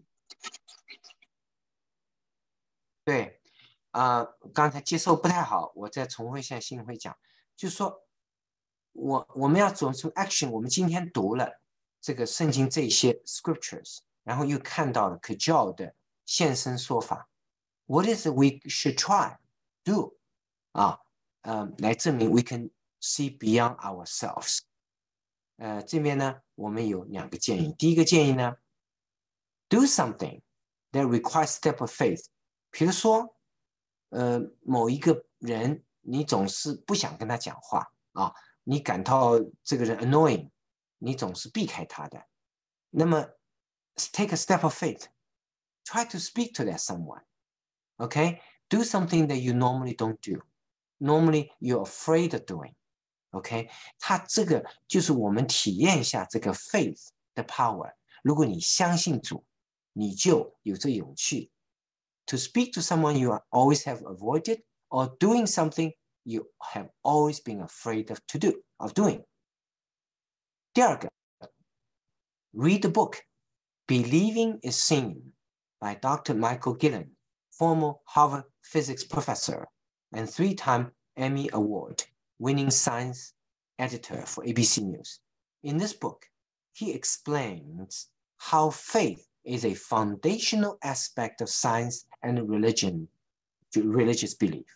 对，啊、呃，刚才接受不太好，我再重复一下新会讲，就是说我我们要做出 action。我们今天读了这个圣经这些 scriptures， 然后又看到了可教的现身说法 ，What is it we should try do 啊，呃，来证明 we can see beyond ourselves。呃，这边呢，我们有两个建议。第一个建议呢 ，do something that requires step of faith。比如说，呃，某一个人，你总是不想跟他讲话啊，你感到这个人 annoying， 你总是避开他的。那么 ，take a step of faith， try to speak to that someone， okay? Do something that you normally don't do, normally you're afraid of doing, okay? 他这个就是我们体验一下这个 faith 的 power。如果你相信主，你就有这勇气。To speak to someone you always have avoided, or doing something you have always been afraid of to do of doing. 第二个 read the book Believing is Seeing by Doctor Michael Gillen, former Harvard physics professor and three-time Emmy Award-winning science editor for A B C News. In this book, he explains how faith is a foundational aspect of science and religion, religious belief.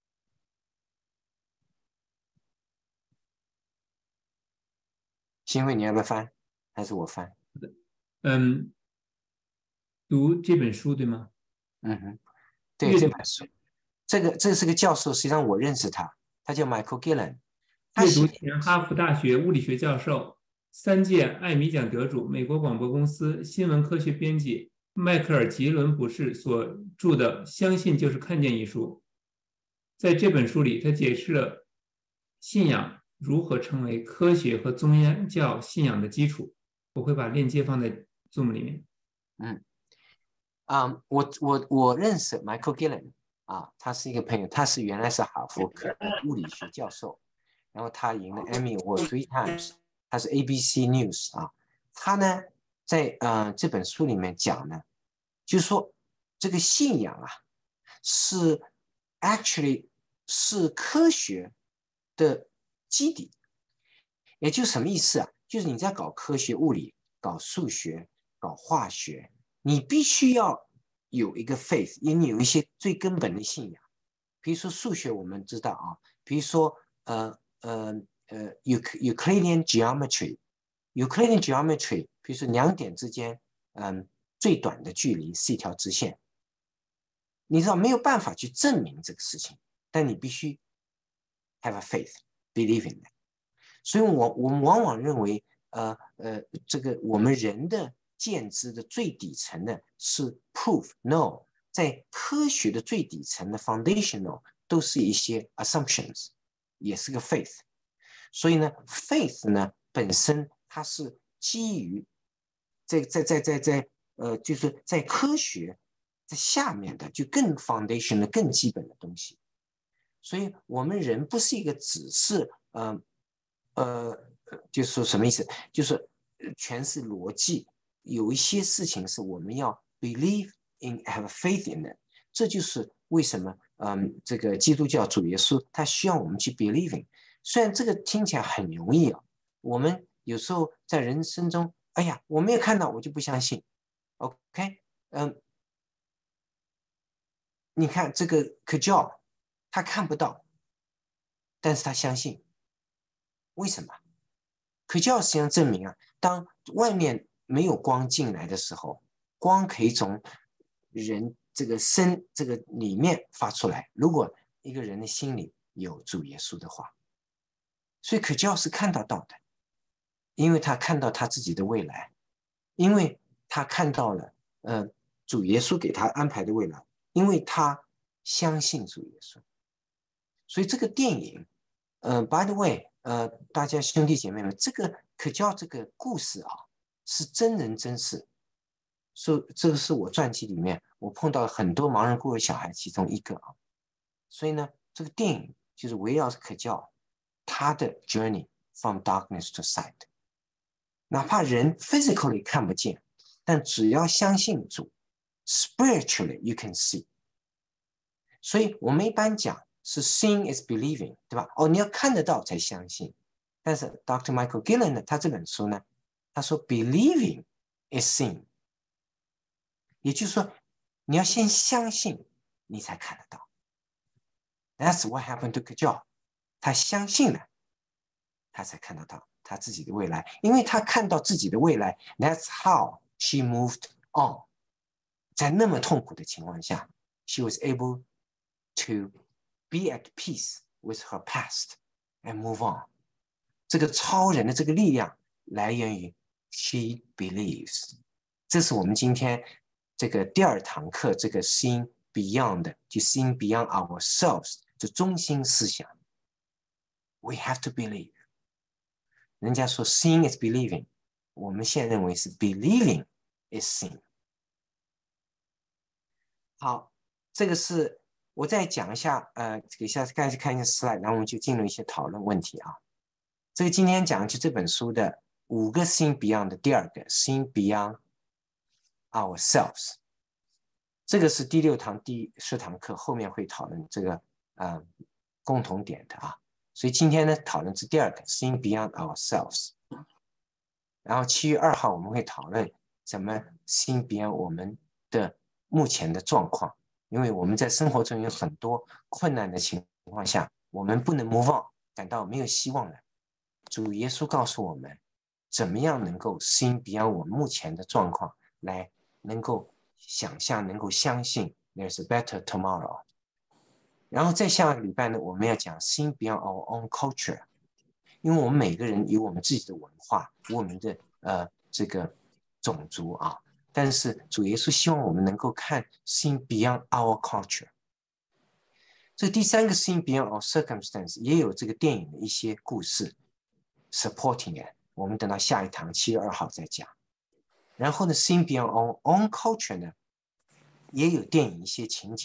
新慧，你要不要翻？还是我翻？ 嗯，读这本书对吗？ 嗯哼，对，这本书，这个这是个教授，实际上我认识他，他叫 Michael Gillen。 阅读前哈佛大学物理学教授。三届艾米奖得主、美国广播公司新闻科学编辑迈克尔·吉伦博士所著的《相信就是看见》一书，在这本书里，他解释了信仰如何成为科学和宗教信仰的基础。我会把链接放在 Zoom 里面。 嗯，啊、um, ，我我我认识 Michael Gillen 啊，他是一个朋友，他是原来是哈佛科物理学教授，然后他赢了 Emmy Award three times， 他是 A B C News 啊，他呢在呃这本书里面讲呢，就是说这个信仰啊是 actually 是科学的基底，也就是什么意思啊？就是你在搞科学、物理、搞数学、搞化学，你必须要有一个 faith， 因为你有一些最根本的信仰。比如说数学，我们知道啊，比如说呃呃呃 Euclidean geometry，Euclidean geometry， 比如说两点之间，嗯，最短的距离是一条直线。你知道没有办法去证明这个事情，但你必须 have a faith, believe in it。所以我我们往往认为，呃呃，这个我们人的见知的最底层的是 proof，no， 在科学的最底层的 foundational 都是一些 assumptions， 也是个 faith。所以呢 ，faith 呢本身它是基于在在在在在呃，就是在科学在下面的就更 foundation 的更基本的东西。所以我们人不是一个只是呃。呃，就是说什么意思？就是全是逻辑，有一些事情是我们要 believe in, have faith in it。这就是为什么，嗯，这个基督教主耶稣他需要我们去 believe in。虽然这个听起来很容易啊，我们有时候在人生中，哎呀，我没有看到，我就不相信。OK， 嗯，你看这个可教，他看不到，但是他相信。为什么？可教实际上证明啊，当外面没有光进来的时候，光可以从人这个身这个里面发出来。如果一个人的心里有主耶稣的话，所以可教是看得到的，因为他看到他自己的未来，因为他看到了呃主耶稣给他安排的未来，因为他相信主耶稣。所以这个电影，呃 ，by the way。呃，大家兄弟姐妹们，这个可教这个故事啊，是真人真事。所以这个是我传记里面我碰到很多盲人孤儿小孩其中一个啊。所以呢，这个电影就是围绕可教他的 journey from darkness to sight。哪怕人 physically 看不见，但只要相信主 ，spiritually you can see。所以我们一般讲。是 seeing is believing， 对吧？哦，你要看得到才相信。但是 Doctor Michael Gillen 呢，他这本书呢，他说 believing is seeing， 也就是说，你要先相信，你才看得到。That's what happened to Kajal， 他相信了，他才看得到他自己的未来，因为他看到自己的未来。That's how she moved on。在那么痛苦的情况下 ，she was able to be at peace with her past and move on。 这个超人的这个力量来源于 she believes。 这是我们今天这个第二堂课这个 seeing beyond， 就 seeing beyond ourselves 的中心思想。 We have to believe。 人家说 seeing is believing， 我们现在认为是 believing is seeing。 好，这个是我再讲一下，呃，给下次开始看一下 slide， 然后我们就进入一些讨论问题啊。这个今天讲的就这本书的五个 seeing beyond 的第二个 seeing beyond ourselves。这个是第六堂第十堂课，后面会讨论这个呃共同点的啊。所以今天呢讨论是第二个 seeing beyond ourselves。然后七月二号我们会讨论怎么 seeing beyond 我们的目前的状况。因为我们在生活中有很多困难的情况下，我们不能 move on， 感到没有希望了。主耶稣告诉我们，怎么样能够 seeing beyond 我们目前的状况，来能够想象，能够相信 there's a better tomorrow。然后在下个礼拜呢，我们要讲 seeing beyond our own culture， 因为我们每个人有我们自己的文化，我们的呃这个种族啊。但是主耶稣希望我们能够看 seeing beyond our culture。 这第三个 seeing beyond our circumstance 也有这个电影的一些故事 supporting it， 我们等到下一堂七月二号再讲。然后呢 seeing beyond our own culture 呢，也有电影一些情节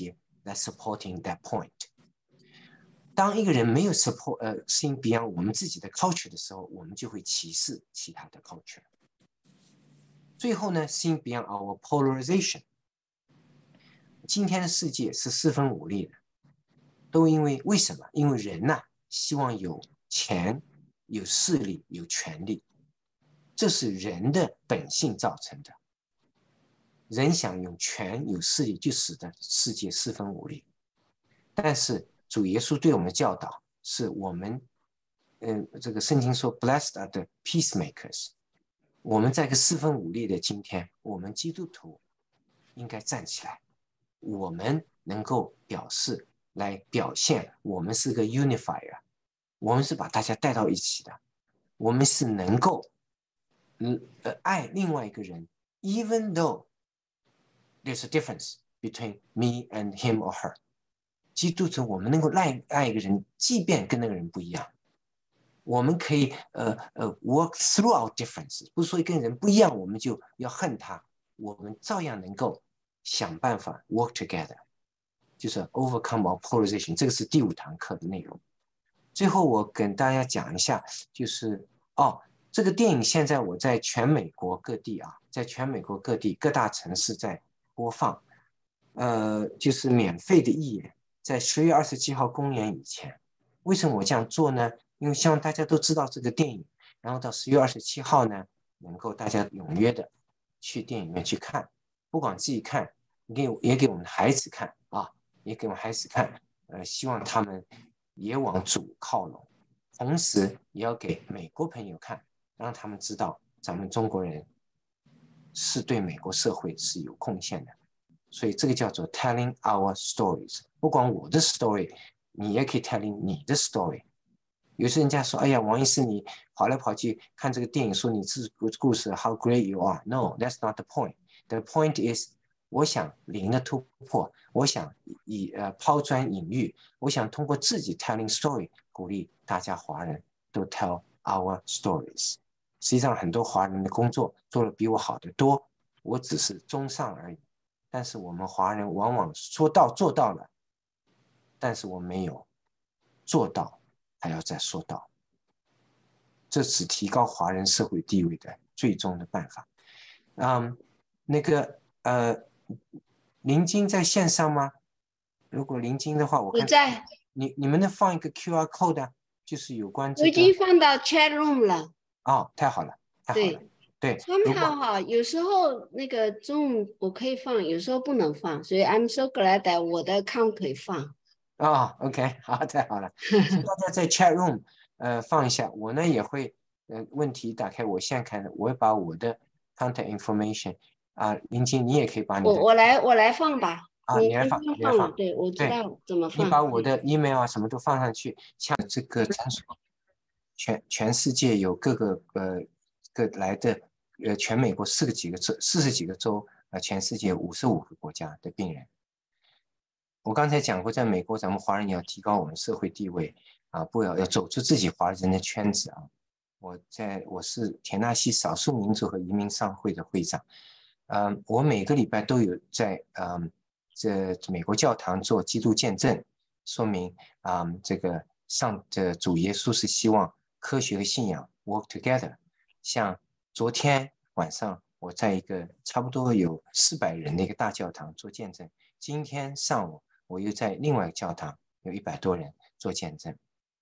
来 supporting that point。当一个人没有 support 呃 think beyond 我们自己的 culture 的时候，我们就会歧视其他的 culture。最后呢 think beyond our polarization。今天的世界是四分五裂的，都因为为什么？因为人呐、啊，希望有钱、有势力、有权力，这是人的本性造成的。人想有权、有势力，就使得世界四分五裂。但是主耶稣对我们的教导是我们，嗯、呃，这个圣经说 ，Blessed are the peacemakers。我们在一个四分五裂的今天，我们基督徒应该站起来，我们能够表示来表现，我们是个 unifier， 我们是把大家带到一起的，我们是能够，嗯呃，爱另外一个人 ，even though there's a difference between me and him or her。基督徒，我们能够爱爱一个人，即便跟那个人不一样，我们可以呃呃 work through our differences， 不是说跟人不一样我们就要恨他，我们照样能够想办法 work together， 就是 overcome our polarization。这个是第五堂课的内容。最后我跟大家讲一下，就是哦，这个电影现在我在全美国各地啊，在全美国各地各大城市在播放，呃，就是免费的义演。在十月二十七号公演以前，为什么我这样做呢？因为希望大家都知道这个电影，然后到十月二十七号呢，能够大家踊跃的去电影院去看，不光自己看，也给也给我们的孩子看啊，也给我们孩子看，呃，希望他们也往主靠拢，同时也要给美国朋友看，让他们知道咱们中国人是对美国社会是有贡献的。所以这个叫做 telling our stories， 不光我的 story， 你也可以 telling 你的 story。有些人家说，哎呀，王医师你跑来跑去看这个电影，说你这个故事 how great you are。 No, that's not the point. The point is， 我想灵的突破，我想以呃抛砖引玉，我想通过自己 telling story 鼓励大家华人都 tell our stories。 实际上很多华人的工作做得比我好得多，我只是中上而已。但是我们华人往往说到做到了，但是我没有做到，还要再说到，这是提高华人社会地位的最终的办法。嗯，那个呃，林晶在线上吗？如果林晶的话，我看我在。 你你们能放一个 Q R code 啊，就是有关这个。 我已经放到 chat room 了。 哦，太好了，太好了。对。对， somehow 哈，有时候那个中我可以放，有时候不能放，所以 I'm so glad that 我的 account 可以放。 哦 ，OK， 好，太好了。大家在 chat room 呃放一下，我呢也会呃问题打开，我现在看，我会把我的 contact information 啊、呃，林晶你也可以把你的。 我我来我来放吧。 啊，你来放，你来放。 对，我知道怎么放。 你把我的 email 啊什么都放上去，像这个诊所，全全世界有各个呃各来的。呃，全美国四个几个州，四十几个州，呃，全世界五十五个国家的病人。我刚才讲过，在美国，咱们华人要提高我们社会地位啊，不要要走出自己华人的圈子啊。我在我是田纳西少数民族和移民商会的会长，嗯，我每个礼拜都有在嗯这美国教堂做基督见证，说明啊、嗯、这个上的主耶稣是希望科学和信仰 work together， 像。昨天晚上我在一个差不多有四百人的一个大教堂做见证，今天上午我又在另外一个教堂有一百多人做见证，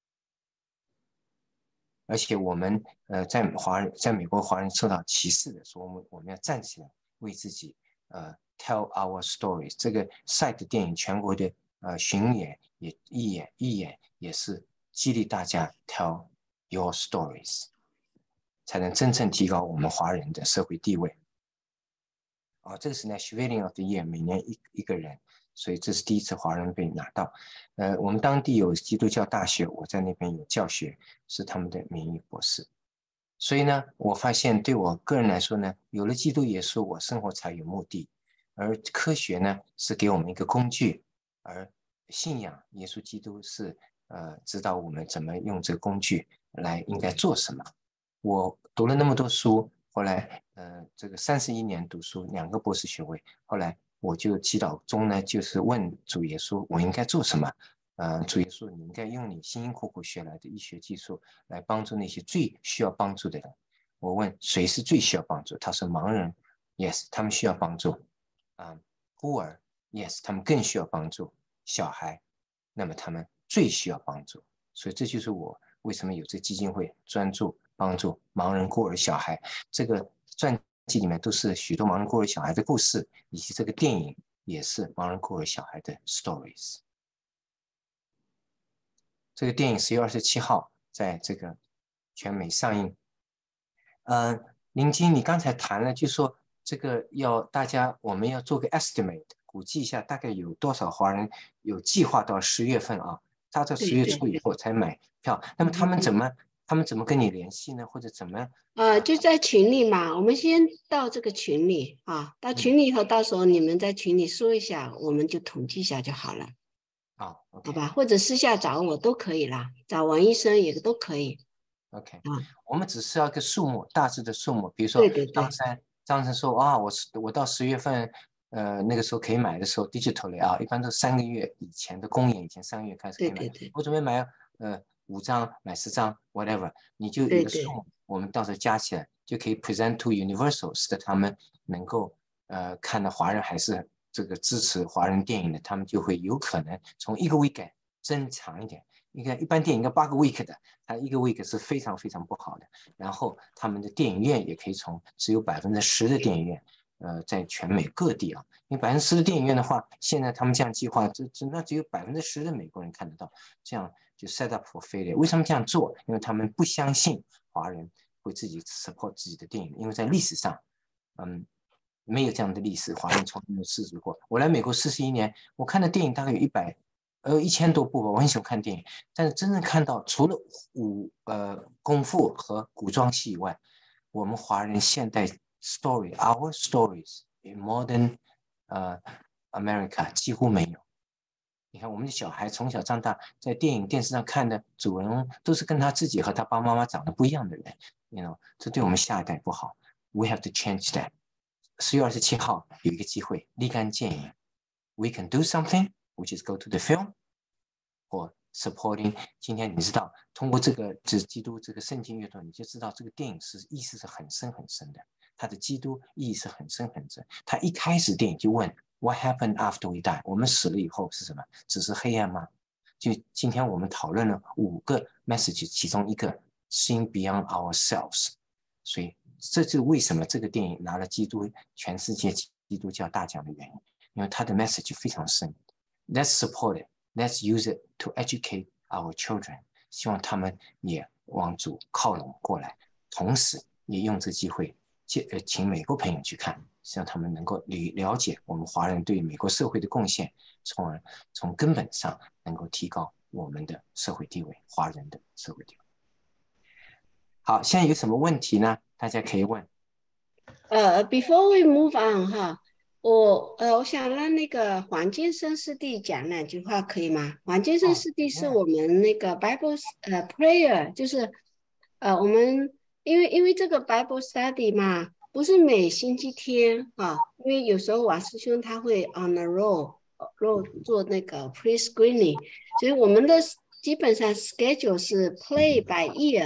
而且我们呃在华人在美国华人受到歧视的时候，我们我们要站起来为自己呃 tell our stories。这个赛的电影全国的呃巡演也义演义演也是激励大家 tell your stories。才能真正提高我们华人的社会地位。哦，这个是呢 Civilian of the Year， 每年一一个人，所以这是第一次华人被拿到。呃，我们当地有基督教大学，我在那边有教学，是他们的名誉博士。所以呢，我发现对我个人来说呢，有了基督耶稣，我生活才有目的。而科学呢，是给我们一个工具，而信仰耶稣基督是呃指导我们怎么用这个工具来应该做什么。我读了那么多书，后来呃这个三十一年读书，两个博士学位，后来我就祈祷中呢，就是问主耶稣，我应该做什么？呃，主耶稣，你应该用你辛辛苦苦学来的医学技术来帮助那些最需要帮助的人。我问谁是最需要帮助？他说盲人 ，yes， 他们需要帮助。啊、嗯，孤儿 ，yes， 他们更需要帮助。小孩，那么他们最需要帮助。所以这就是我为什么有这基金会专注帮助盲人、孤儿、小孩。这个传记里面都是许多盲人、孤儿、小孩的故事，以及这个电影也是盲人、孤儿、小孩的 stories。这个电影十月二十七号在这个全美上映。嗯、呃，林金，你刚才谈了，就说这个要大家我们要做个 estimate， 估计一下大概有多少华人有计划到十月份啊，他在十月初以后才买票。那么他们怎么他们怎么跟你联系呢？或者怎么？ 呃，就在群里嘛，我们先到这个群里啊，到群里以后，到时候你们在群里说一下，我们就统计一下就好了。 啊、oh, okay. 好吧，或者私下找我都可以啦，找王医生也都可以。 OK， 啊， 我们只是要一个数目，大致的数目，比如说张三，张三说啊，我我到十月份，呃，那个时候可以买的时候 ，digitally 啊，一般都三个月以前的公演，以前三个月开始可以买。 对对对， 我准备买呃五张，买十张 ，whatever， 你就有一个数目，我们到时候加起来就可以 present to Universal， 使得他们能够呃看到华人还是这个支持华人电影的，他们就会有可能从一个 week 增长一点。你看，一般电影应该八个 week 的，它一个 week 是非常非常不好的。然后他们的电影院也可以从只有百分之十的电影院，呃，在全美各地啊，因为百分之十的电影院的话，现在他们这样计划，只只那只有百分之十的美国人看得到，这样就 set up for failure。为什么这样做？因为他们不相信华人会自己 support 自己的电影，因为在历史上，嗯，没有这样的历史，华人从来没有试试过。我来美国四十一年，我看的电影大概有一百。呃，一千多部吧，我很喜欢看电影，但是真正看到除了武呃功夫和古装戏以外，我们华人现代 story，our stories in modern 呃 America 几乎没有。你看我们的小孩从小长大，在电影电视上看的主人公都是跟他自己和他爸爸妈妈长得不一样的人 ，you know， 这对我们下一代不好。We have to change that。十月二十七号有一个机会，立竿见影 ，we can do something。which is go to the film or supporting。今天你知道，通过这个这基督这个圣经阅读，你就知道这个电影是意思是很深很深的，它的基督意义是很深很深。它一开始电影就问 What happened after we die？ 我们死了以后是什么？只是黑暗吗？就今天我们讨论了五个 message， 其中一个 Seeing beyond ourselves。所以这就是为什么这个电影拿了基督全世界基督教大奖的原因，因为它的 message 非常深。Let's support it. Let's use it to educate our children. 希望他们也往主靠拢过来，同时也用这机会呃请美国朋友去看，希望他们能够了解我们华人对美国社会的贡献，从而从根本上能够提高我们的社会地位，华人的社会地位。好，现在有什么问题呢？大家可以问。 呃、uh, ，Before we move on 哈。我呃，我想让那个黄建生师弟讲两句话，可以吗？黄建生师弟是我们那个 Bible 呃 prayer， 就是呃我们因为因为这个 Bible study 嘛，不是每星期天啊，因为有时候王师兄他会 on the road road 做那个 pre screening， 所以我们的基本上 schedule 是 play by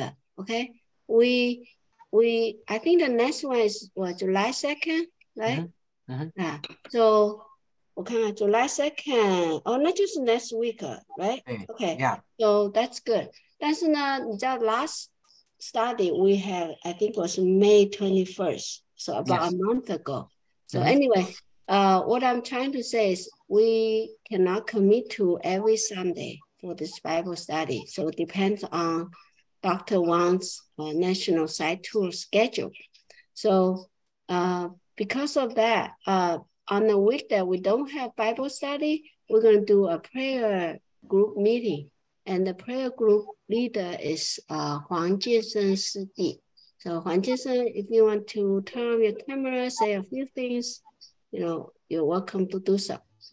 ear，OK？We we I think the next one is what July second, right？Mm-hmm. Ah, so 我看看 July second， 哦，那就是 next week, right? Okay, yeah. So that's good. 但是呢，你知道 last study we had, I think was May twenty-first, so about yes. a month ago. So mm-hmm. anyway, uh, what I'm trying to say is we cannot commit to every Sunday for this Bible study. So it depends on Doctor Wang's uh, national site tour schedule. So, uh, because of that, uh, on the week that we don't have Bible study, we're going to do a prayer group meeting. And the prayer group leader is uh, Huang Jiansheng Sidi. So Huang Jiansheng, if you want to turn on your camera, say a few things, you know, you're welcome to do so.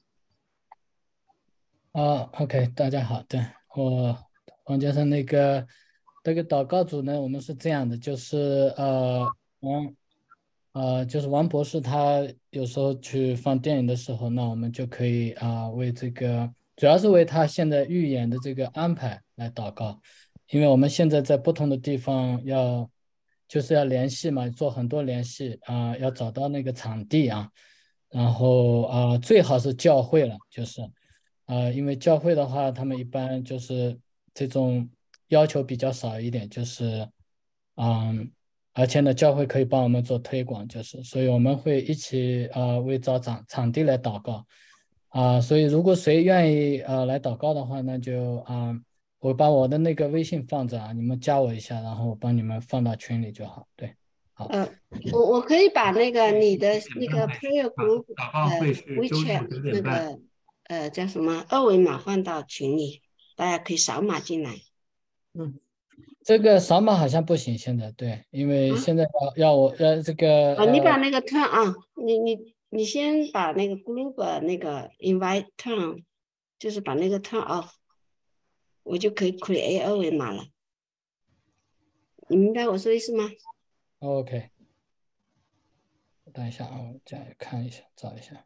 啊、uh, ，OK， 大家好，对我黄先生那个这个祷告组呢，我们是这样的，就是呃，嗯。 呃，就是王博士他有时候去放电影的时候，那我们就可以啊、为这个，主要是为他现在预演的这个安排来祷告，因为我们现在在不同的地方要就是要联系嘛，做很多联系啊、要找到那个场地啊，然后啊、最好是教会了，就是啊、因为教会的话，他们一般就是这种要求比较少一点，就是嗯。而且呢，教会可以帮我们做推广，就是，所以我们会一起呃为找场场地来祷告，啊、所以如果谁愿意呃来祷告的话，那就啊、我把我的那个微信放着啊，你们加我一下，然后我帮你们放到群里就好。对，好。 呃，我我可以把那个你的那个 prayer group 祷告呃会是周日 WeChat 那九点半。 个呃叫什么二维码放到群里，大家可以扫码进来。 嗯。这个扫码好像不行，现在对，因为现在要要我呃这个啊，你把呃那个 turn on，你你你先把那个 group 那个 invite turn，就是把那个 turn off，我就可以 create 二维码了。你明白我说意思吗？ OK， 等一下啊，我再看一下，找一下。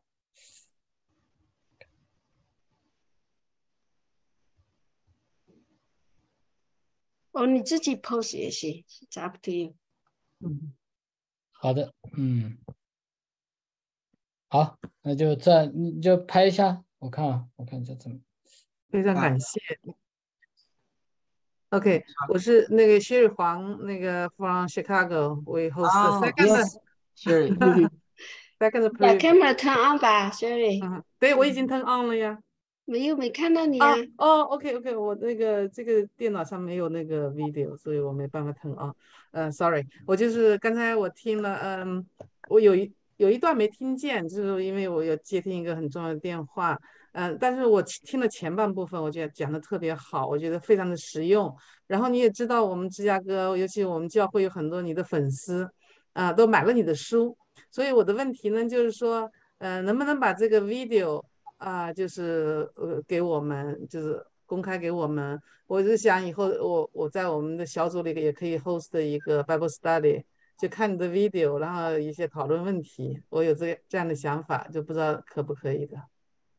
哦，你自己 post 也行，it's up to you。 嗯，好的，嗯，好，那就这，你就拍一下，我看啊，我看这怎么。 非常感谢。OK， 我是那个薛日黄，那个 from Chicago，we host the second Sherry second 把 pre。 camera turn on 吧 ，Sherry。 嗯，对，我已经 turn on 了呀。 没有，没看到你啊。 啊。 哦 ，OK OK，我那个这个电脑上没有那个 video，所以我没办法 turn on。呃，sorry，我就是刚才我听了，嗯，我有一有一段没听见，就是因为我有接听一个很重要的电话。嗯，但是我听了前半部分，我觉得讲的特别好，我觉得非常的实用。然后你也知道，我们芝加哥，尤其我们教会有很多你的粉丝，啊、都买了你的书。所以我的问题呢，就是说，呃，能不能把这个 video 啊、就是呃给我们，就是公开给我们？我是想以后我我在我们的小组里也可以 host 一个 Bible study，就看你的 video，然后一些讨论问题。我有这这样的想法，就不知道可不可以的。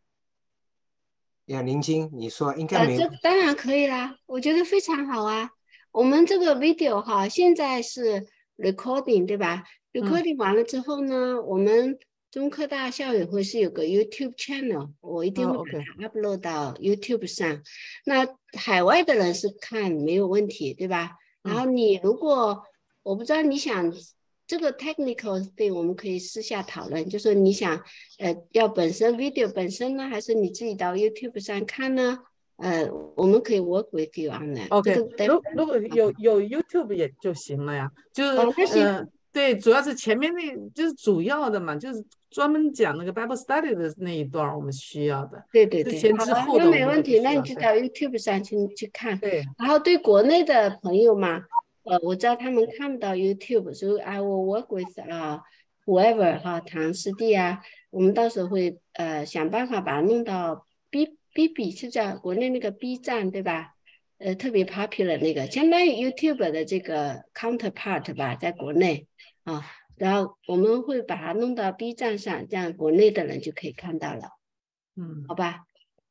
呀，林晶，你说应该呃， 没有。 这当然可以啦，我觉得非常好啊。我们这个 video 哈，现在是 recording 对吧？recording 完了之后呢，我们中科大校友会是有个 YouTube channel， 我一定会把它 upload 到 YouTube 上。那海外的人是看没有问题，对吧？然后你如果我不知道你想这个 technical thing， 我们可以私下讨论，就说你想呃要本身 video 本身呢，还是你自己到 YouTube 上看呢？呃，我们可以 work with you on that。 OK，如如果有有 YouTube 也就行了呀，就是哦，那行呃，对，主要是前面那就是主要的嘛，就是专门讲那个 Bible study 的那一段我们需要的。 对对对， 之前好啊， 之后的那没问题，那我们都不需要。对你就到 YouTube 上去去看。 对， 然后对国内的朋友嘛，呃，我知道他们看不到 YouTube，所以 I will work with 啊、whoever 哈，唐师弟啊，我们到时候会呃想办法把它弄到 B B B 是叫国内那个 B 站对吧？呃，特别 popular 那个，相当于 YouTube 的这个 counterpart 吧，在国内啊，然后我们会把它弄到 B 站上，这样国内的人就可以看到了， 嗯， 好吧？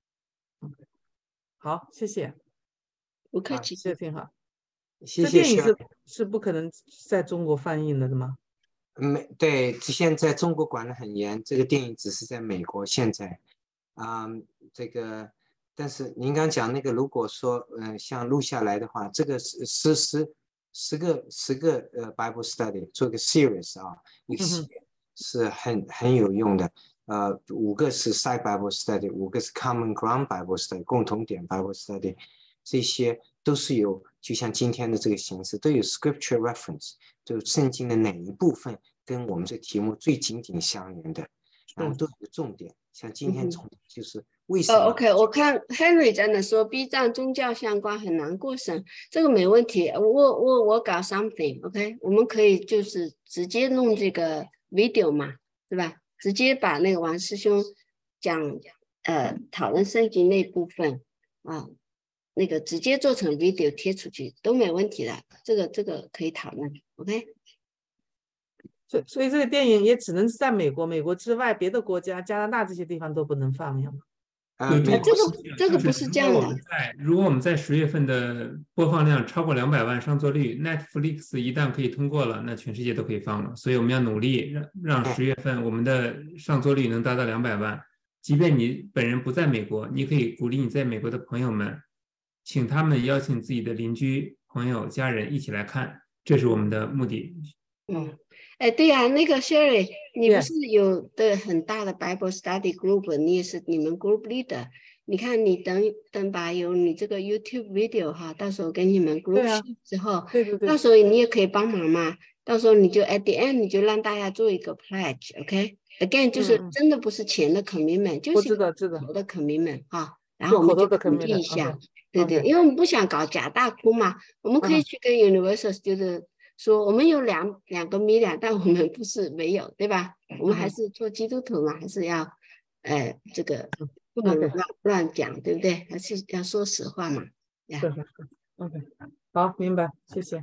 好，谢谢。 不客气， 这挺好。 谢谢。 这电影是是不可能在中国放映的，对吗？ 没对，现在中国管得很严，这个电影只是在美国现在，啊、嗯，这个，但是您刚讲那个，如果说，嗯、呃，像录下来的话，这个十十十十个十个呃 Bible study 做个 series 啊，一个系列是很很有用的，呃，五个是 side Bible study， 五个是 common ground Bible study， 共同点 Bible study， 这些都是有，就像今天的这个形式，都有 scripture reference。就圣经的哪一部分跟我们这题目最紧紧相连的，然后都有个重点。像今天重点就是为什么？ 呃 ，OK， 我看 Henry 在那说 B 站宗教相关很难过审，这个没问题。我我我搞 something，OK， 我们可以就是直接弄这个 video 嘛，对吧？直接把那个王师兄讲呃讨论圣经那部分啊。那个直接做成 video 贴出去都没问题的，这个这个可以讨论 ，OK？ 所以所以这个电影也只能在美国，美国之外别的国家，加拿大这些地方都不能放呀吗？ 对， 这个这个不是这样的。 如果我们在十月份的播放量超过两百万上座率 ，Netflix 一旦可以通过了，那全世界都可以放了。所以我们要努力让让十月份我们的上座率能达到两百万。即便你本人不在美国，你可以鼓励你在美国的朋友们，请他们邀请自己的邻居、朋友、家人一起来看，这是我们的目的。 嗯，哎，对呀、啊，那个 Sherry， 你不是有的很大的 Bible Study Group， 你也是你们 Group Leader。你看，你等等把有你这个 YouTube video 哈，到时候给你们 Group share 之后， 对对对， 到时候你也可以帮忙嘛。到时候你就 at the end 你就让大家做一个 pledge，OK？Again，、okay? 就是真的不是钱的 commitment，、嗯、就是口头的 commitment 哈。然后我们就鼓励一下， okay, 对对， okay. 因为我们不想搞假大空嘛，我们可以去跟 Universal 就是。说我们有两两个米两，但我们不是没有，对吧？我们还是做基督徒嘛，还是要，呃，这个不能乱乱讲，对不对？还是要说实话嘛。呀、 yeah. OK， 好，明白，谢谢。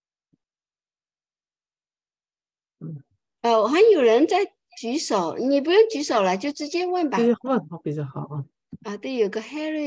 嗯，呃，还有人在举手，你不用举手了，就直接问吧。 直接问比较好啊。 啊，对，有个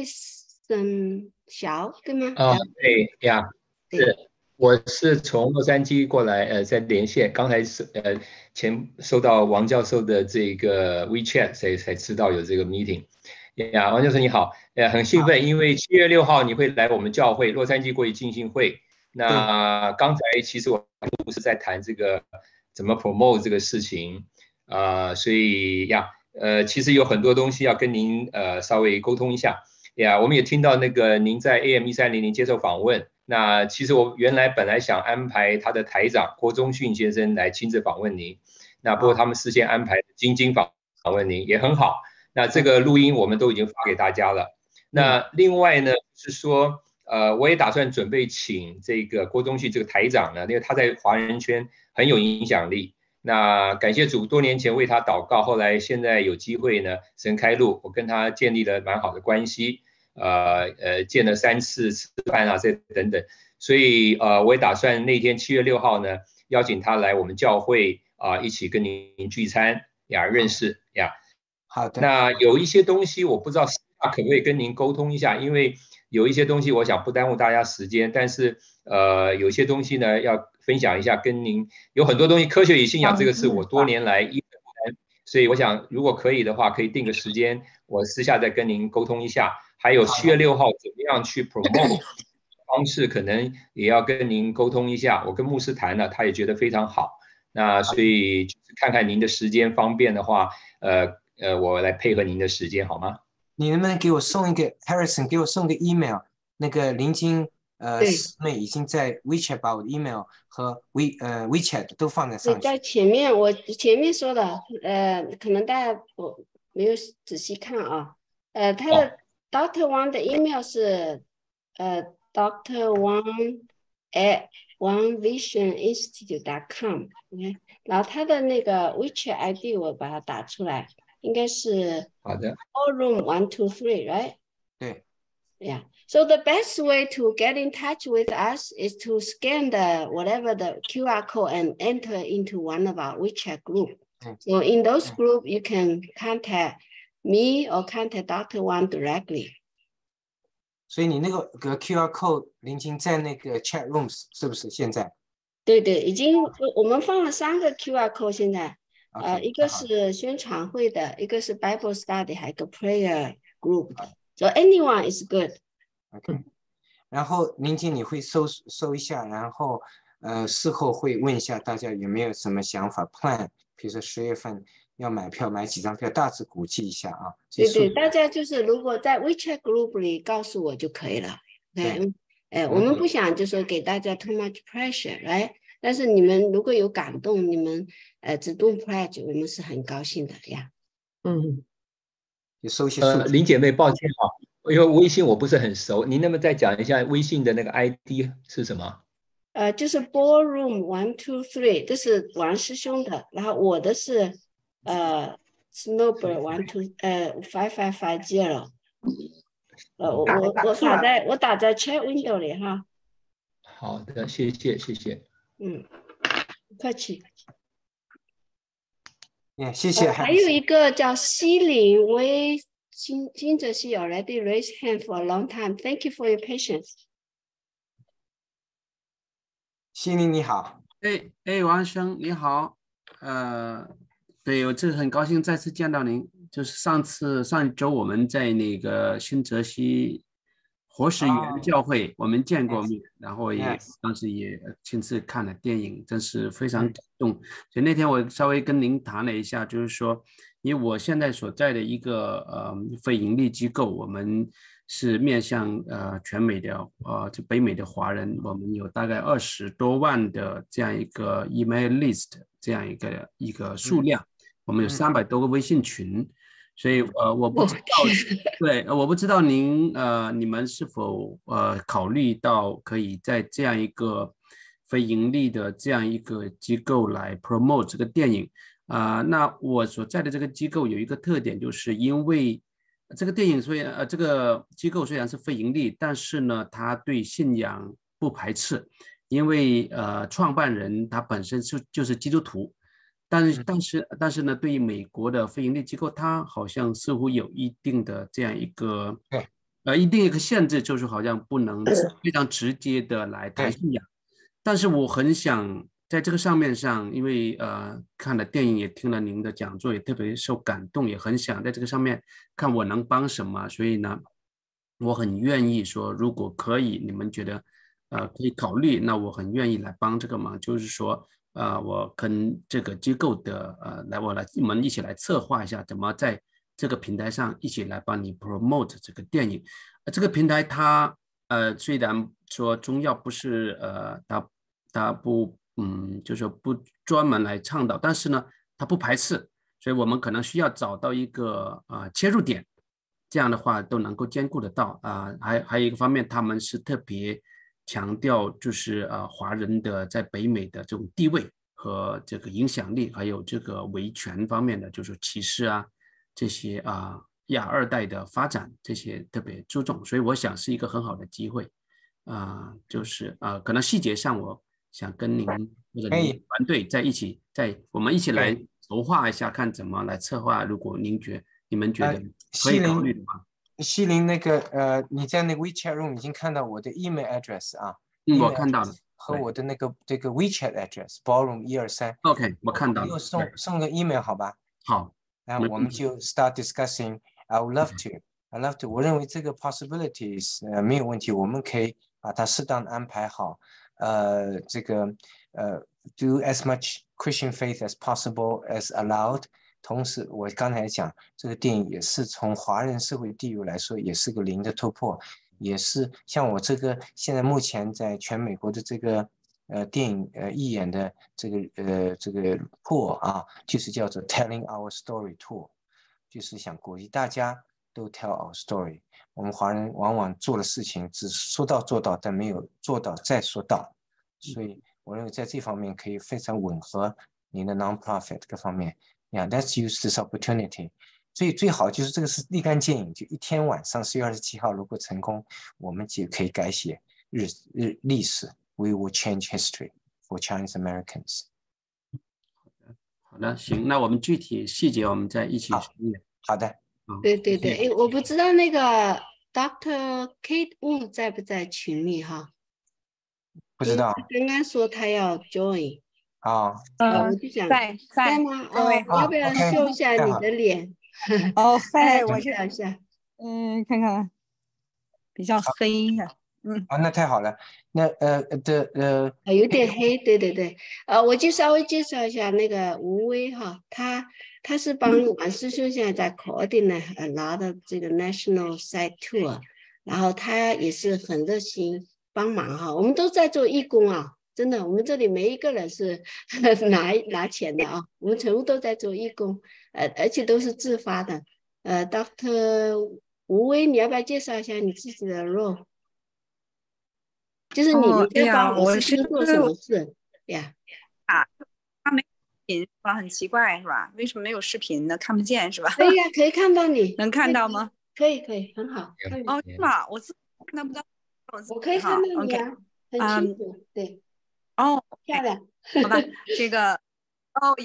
Harrison 小，对吗？ 啊，对呀，是。我是从洛杉矶过来，呃，在连线，刚才是呃前收到王教授的这个 WeChat， 才才知道有这个 meeting。呀，王教授你好，呃，很兴奋，因为七月六号你会来我们教会洛杉矶国语浸信会。那刚才其实我是在谈这个怎么 promote 这个事情啊、呃，所以呀，呃，其实有很多东西要跟您呃稍微沟通一下。呀，我们也听到那个您在 A M 一三零零接受访问。那其实我原来本来想安排他的台长郭宗训先生来亲自访问您，那不过他们事先安排晶晶访访问您也很好。那这个录音我们都已经发给大家了。那另外呢是说，呃，我也打算准备请这个郭宗训这个台长呢，因为他在华人圈很有影响力。那感谢主，多年前为他祷告，后来现在有机会呢，神开路，我跟他建立了蛮好的关系。呃呃，见了三次吃饭啊，这等等，所以呃，我也打算那天七月六号呢，邀请他来我们教会啊、呃，一起跟您聚餐呀，认识呀。 好的。 那有一些东西我不知道可不可以跟您沟通一下，因为有一些东西我想不耽误大家时间，但是呃，有些东西呢要分享一下，跟您有很多东西，科学与信仰这个是我多年来一直谈，所以我想如果可以的话，可以定个时间，我私下再跟您沟通一下。还有七月六号怎么样去 promote 方式，可能也要跟您沟通一下。我跟牧师谈了，他也觉得非常好。那所以就是看看您的时间方便的话，呃呃，我来配合您的时间好吗？ 你能不能给我送一个 Harrison， 给我送个 email？ 那个林晶呃师妹已经在 WeChat 把我的 email 和 We 呃 WeChat 都放在上去。 在前面，我前面说的，呃，可能大家我没有仔细看啊，呃，他的。哦Doctor Wang 的 email 是呃 Doctor Wang at one vision institute dot com，OK， 然后他的那个 WeChat I D 我把它打出来，应该是好的 Ballroom one two three right？ 对 ，Yeah. So the best way to get in touch with us is to scan the whatever the Q R code and enter into one of our WeChat group. So in those group you can contact me or contact Doctor Wang directly. 所以你那个个 Q R code 林晶在那个 chat rooms 是不是现在？ 对对，已经我们放了三个 Q R code 现在， okay, 呃，一个是宣传会的，一个是 Bible Study， 还有一个 Prayer Group 的。So anyone is good. OK。然后林晶你会搜搜一下，然后呃事后会问一下大家有没有什么想法 plan， 比如说十月份。要买票买几张票，大致估计一下啊。 对对，大家就是如果在 WeChat group 里告诉我就可以了。对，哎，我们不想就说给大家 too much pressure， right？ 但是你们如果有感动，你们呃主动 pledge， 我们是很高兴的呀。 嗯， 有收些呃，林姐妹，抱歉啊，因为微信我不是很熟，您能不能再讲一下微信的那个 I D 是什么？ 呃，就是 Ballroom one two three， 这是王师兄的，然后我的是。呃 ，Snowbird one two 呃 five five five zero， 呃，我我我打在我打在 chat window 里哈。 好的，谢谢谢谢。 嗯，不客气。 Yeah, 谢谢。 还有一个叫西林威金金泽西 already raised hand for a long time. Thank you for your patience. 西林你好。 哎哎，王生你好，呃，对我这很高兴再次见到您。就是上次上周我们在那个新泽西活石园教会，我们见过面，然后也当时也亲自看了电影，真是非常感动。所以那天我稍微跟您谈了一下，就是说，因为我现在所在的一个呃非盈利机构，我们是面向呃全美的呃就北美的华人，我们有大概二十多万的这样一个 email list 这样一个一个数量，我们有三百多个微信群。所以呃，我不知道，对，我不知道您呃，你们是否呃考虑到可以在这样一个非盈利的这样一个机构来 promote 这个电影啊、呃？那我所在的这个机构有一个特点，就是因为这个电影虽然呃这个机构虽然是非盈利，但是呢，它对信仰不排斥，因为呃创办人他本身是就是基督徒。但是，但是，但是呢，对于美国的非盈利机构，它好像似乎有一定的这样一个，呃，一定一个限制，就是好像不能非常直接的来谈信仰。但是我很想在这个上面上，因为呃看了电影，也听了您的讲座，也特别受感动，也很想在这个上面看我能帮什么。所以呢，我很愿意说，如果可以，你们觉得呃可以考虑，那我很愿意来帮这个忙，就是说。呃，我跟这个机构的呃，来我来我们一起来策划一下，怎么在这个平台上一起来帮你 promote 这个电影。呃、这个平台它呃虽然说中药不是呃它它不嗯就是说不专门来倡导，但是呢它不排斥，所以我们可能需要找到一个呃切入点，这样的话都能够兼顾得到啊、呃。还还有一个方面，他们是特别。强调就是呃华人的在北美的这种地位和这个影响力，还有这个维权方面的就是歧视啊这些啊、呃、亚二代的发展这些特别注重，所以我想是一个很好的机会啊、呃，就是啊、呃、可能细节上我想跟您或者您团队在一起，在我们一起来筹划一下，看怎么来策划。如果您觉你们觉得可以考虑的话。 西林，那个呃，你在那个 WeChat room 已经看到我的 email address 啊， 嗯，我看到了， 和我的那个这个 WeChat address ballroom 一二三 ，OK， 我看到了， 又送送个 email 好吧？ 好， 然后我们就 start discussing. I would love to, I love to. 我认为这个 possibilities 呃没有问题，我们可以把它适当的安排好，呃，这个呃 do as much Christian faith as possible as allowed. 同时，我刚才讲这个电影也是从华人社会地位来说，也是个零的突破，也是像我这个现在目前在全美国的这个呃电影呃义演的这个呃这个 tour 啊，就是叫做 Telling Our Story Tour， 就是想鼓励大家都 tell our story。我们华人往往做的事情只说到做到，但没有做到再说到，所以我认为在这方面可以非常吻合您的 non-profit 各方面。Yeah, let's use this opportunity. 所以最好就是这个是立竿见影，就一天晚上四月二十七号，如果成功，我们就可以改写日日历史。We will change history for Chinese Americans. 好的，行，那我们具体细节我们再一起商量。 好的， 嗯， 对对对，哎，我不知道那个 Doctor Kate Wu 在不在群里哈？ 不知道。 刚刚说他要 join。 啊， 呃，我就想在在吗？哦，要不要秀一下你的脸？ 哦，在，我秀一下。 嗯，看看，比较黑呀。嗯。 啊，那太好了。那呃的呃， 啊，有点黑，对对对。呃，我就稍微介绍一下那个吴威哈，他他是帮王师兄现在在 coordinate a lot of这个 national site tour， 然后他也是很热心帮忙哈，我们都在做义工啊。真的，我们这里没一个人是拿拿钱的啊，我们全部都在做义工，呃，而且都是自发的。呃 ，Doctor 吴威，你要不要介绍一下你自己的 role？ 就是你你在帮我是做什么事呀？ 啊，他没视频是吧？很奇怪是吧？为什么没有视频呢？看不见是吧？ 可以呀，可以看到你， 能看到吗？ 可以可以，很好。 哦，是吗？我自看不到， 我可以看到你啊，很清楚，对。 哦， 漂亮， 好吧，这个哦也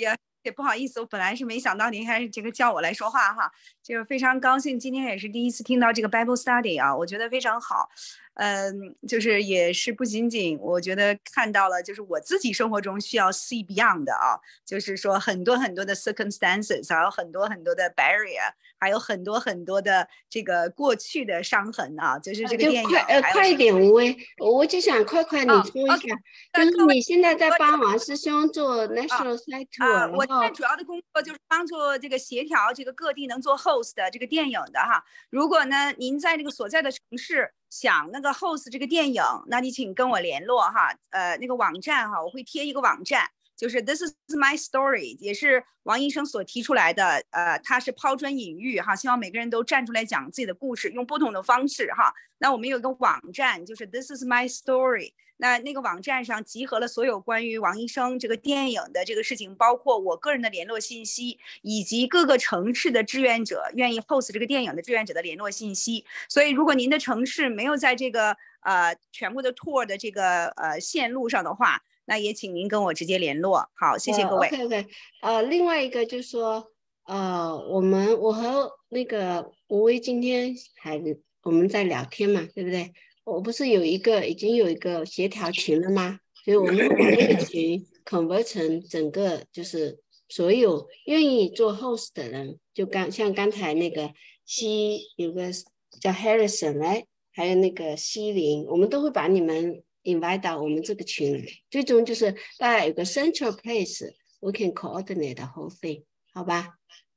也不好意思，我本来是没想到您还是这个叫我来说话哈，这个非常高兴，今天也是第一次听到这个 Bible Study 啊，我觉得非常好。嗯，就是也是不仅仅我觉得看到了，就是我自己生活中需要 see beyond 的啊，就是说很多很多的 circumstances， 还有很多很多的 barrier， 还有很多很多的这个过去的伤痕啊，就是这个电影。 就快呃快一点，吴威，我就想快快你说一下，哦 okay, 就是你现在在帮王师兄做 National Site Tour，、 啊、我现在主要的工作就是帮助这个协调这个各地能做 host 的这个电影的哈。如果呢您在这个所在的城市想那个 host 这个电影，那你请跟我联络哈，呃，那个网站哈，我会贴一个网站，就是 This is my story， 也是王医生所提出来的，呃，他是抛砖引玉哈，希望每个人都站出来讲自己的故事，用不同的方式哈。那我们有一个网站，就是 This is my story。那那个网站上集合了所有关于王医生这个电影的这个事情，包括我个人的联络信息，以及各个城市的志愿者愿意 host 这个电影的志愿者的联络信息。所以如果您的城市没有在这个呃全部的 tour 的这个呃线路上的话，那也请您跟我直接联络。好，谢谢各位。 呃、OK OK， 呃，另外一个就是说，呃，我们我和那个吴威今天还我们在聊天嘛，对不对？我不是有一个已经有一个协调群了吗？所以我们会把这个群 convert 成整个就是所有愿意做 host 的人，就刚像刚才那个西有个叫 Harrison 来，还有那个西林，我们都会把你们 invite 到我们这个群来。最终就是大家有个 central place，we can coordinate the whole thing， 好吧？